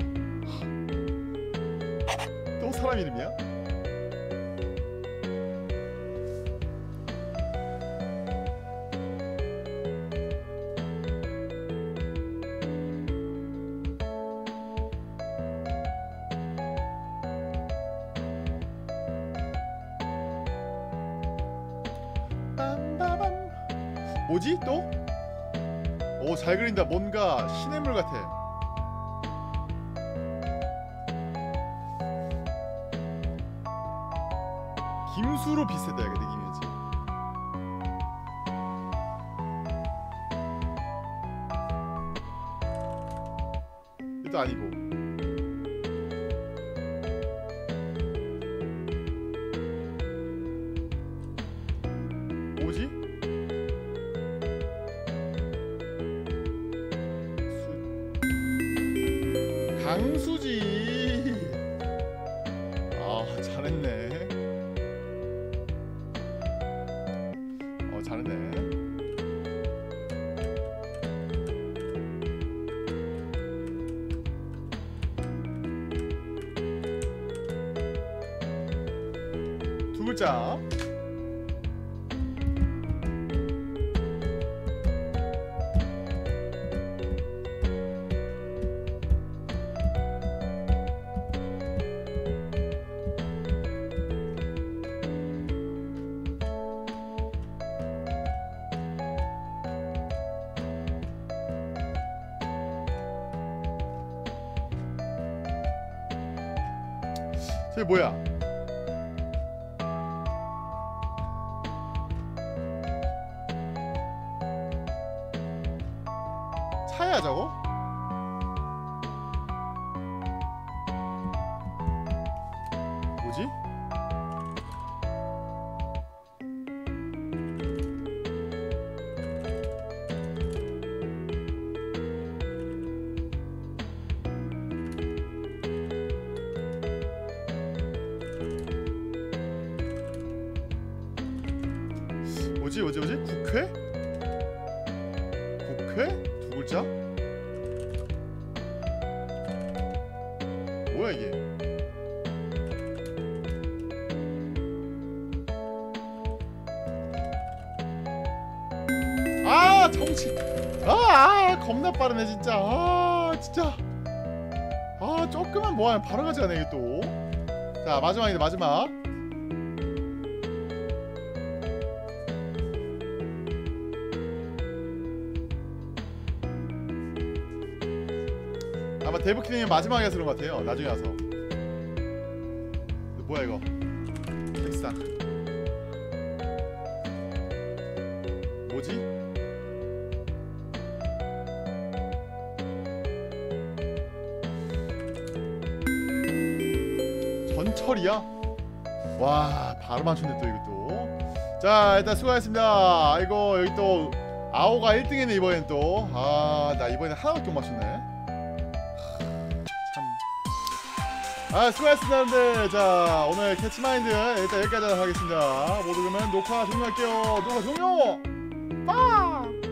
또 사람 이름이야? 빰빠밤. 뭐지 또? 오, 잘 그린다. 뭔가 시냇물 같아. 김수로 비슷했다. 약간 느낌이지. 얘도 아니고. 뭐지? 수... 강수지. 아, 잘했네. 어, 잘했네. 두 글자. 저게 뭐야? 차야 저거? 뭐지? 뭐지 뭐지 뭐지? 국회? 국회? 두 글자? 뭐야 이게? 아 정치. 아, 아 겁나 빠르네 진짜. 아 진짜. 아 조금만 뭐하면 바로 가져가네 이게 또. 자 마지막이다 마지막. 아마 데브키님이 마지막에 해서 그런 것 같아요. 나중에 와서. 뭐야 이거? 색상. 뭐지? 전철이야? 와 바로 맞췄네 또 이것도. 자 일단 수고하셨습니다. 아이고 여기 또 아오가 일 등이네 이번엔 또. 아 나 이번엔 하나밖에 못 맞췄네. 아 수고하셨습니다 여러분들. 자 오늘 캐치마인드 일단 여기까지 하도록 하겠습니다. 모두 그러면 녹화 종료할게요. 녹화 종료. 빠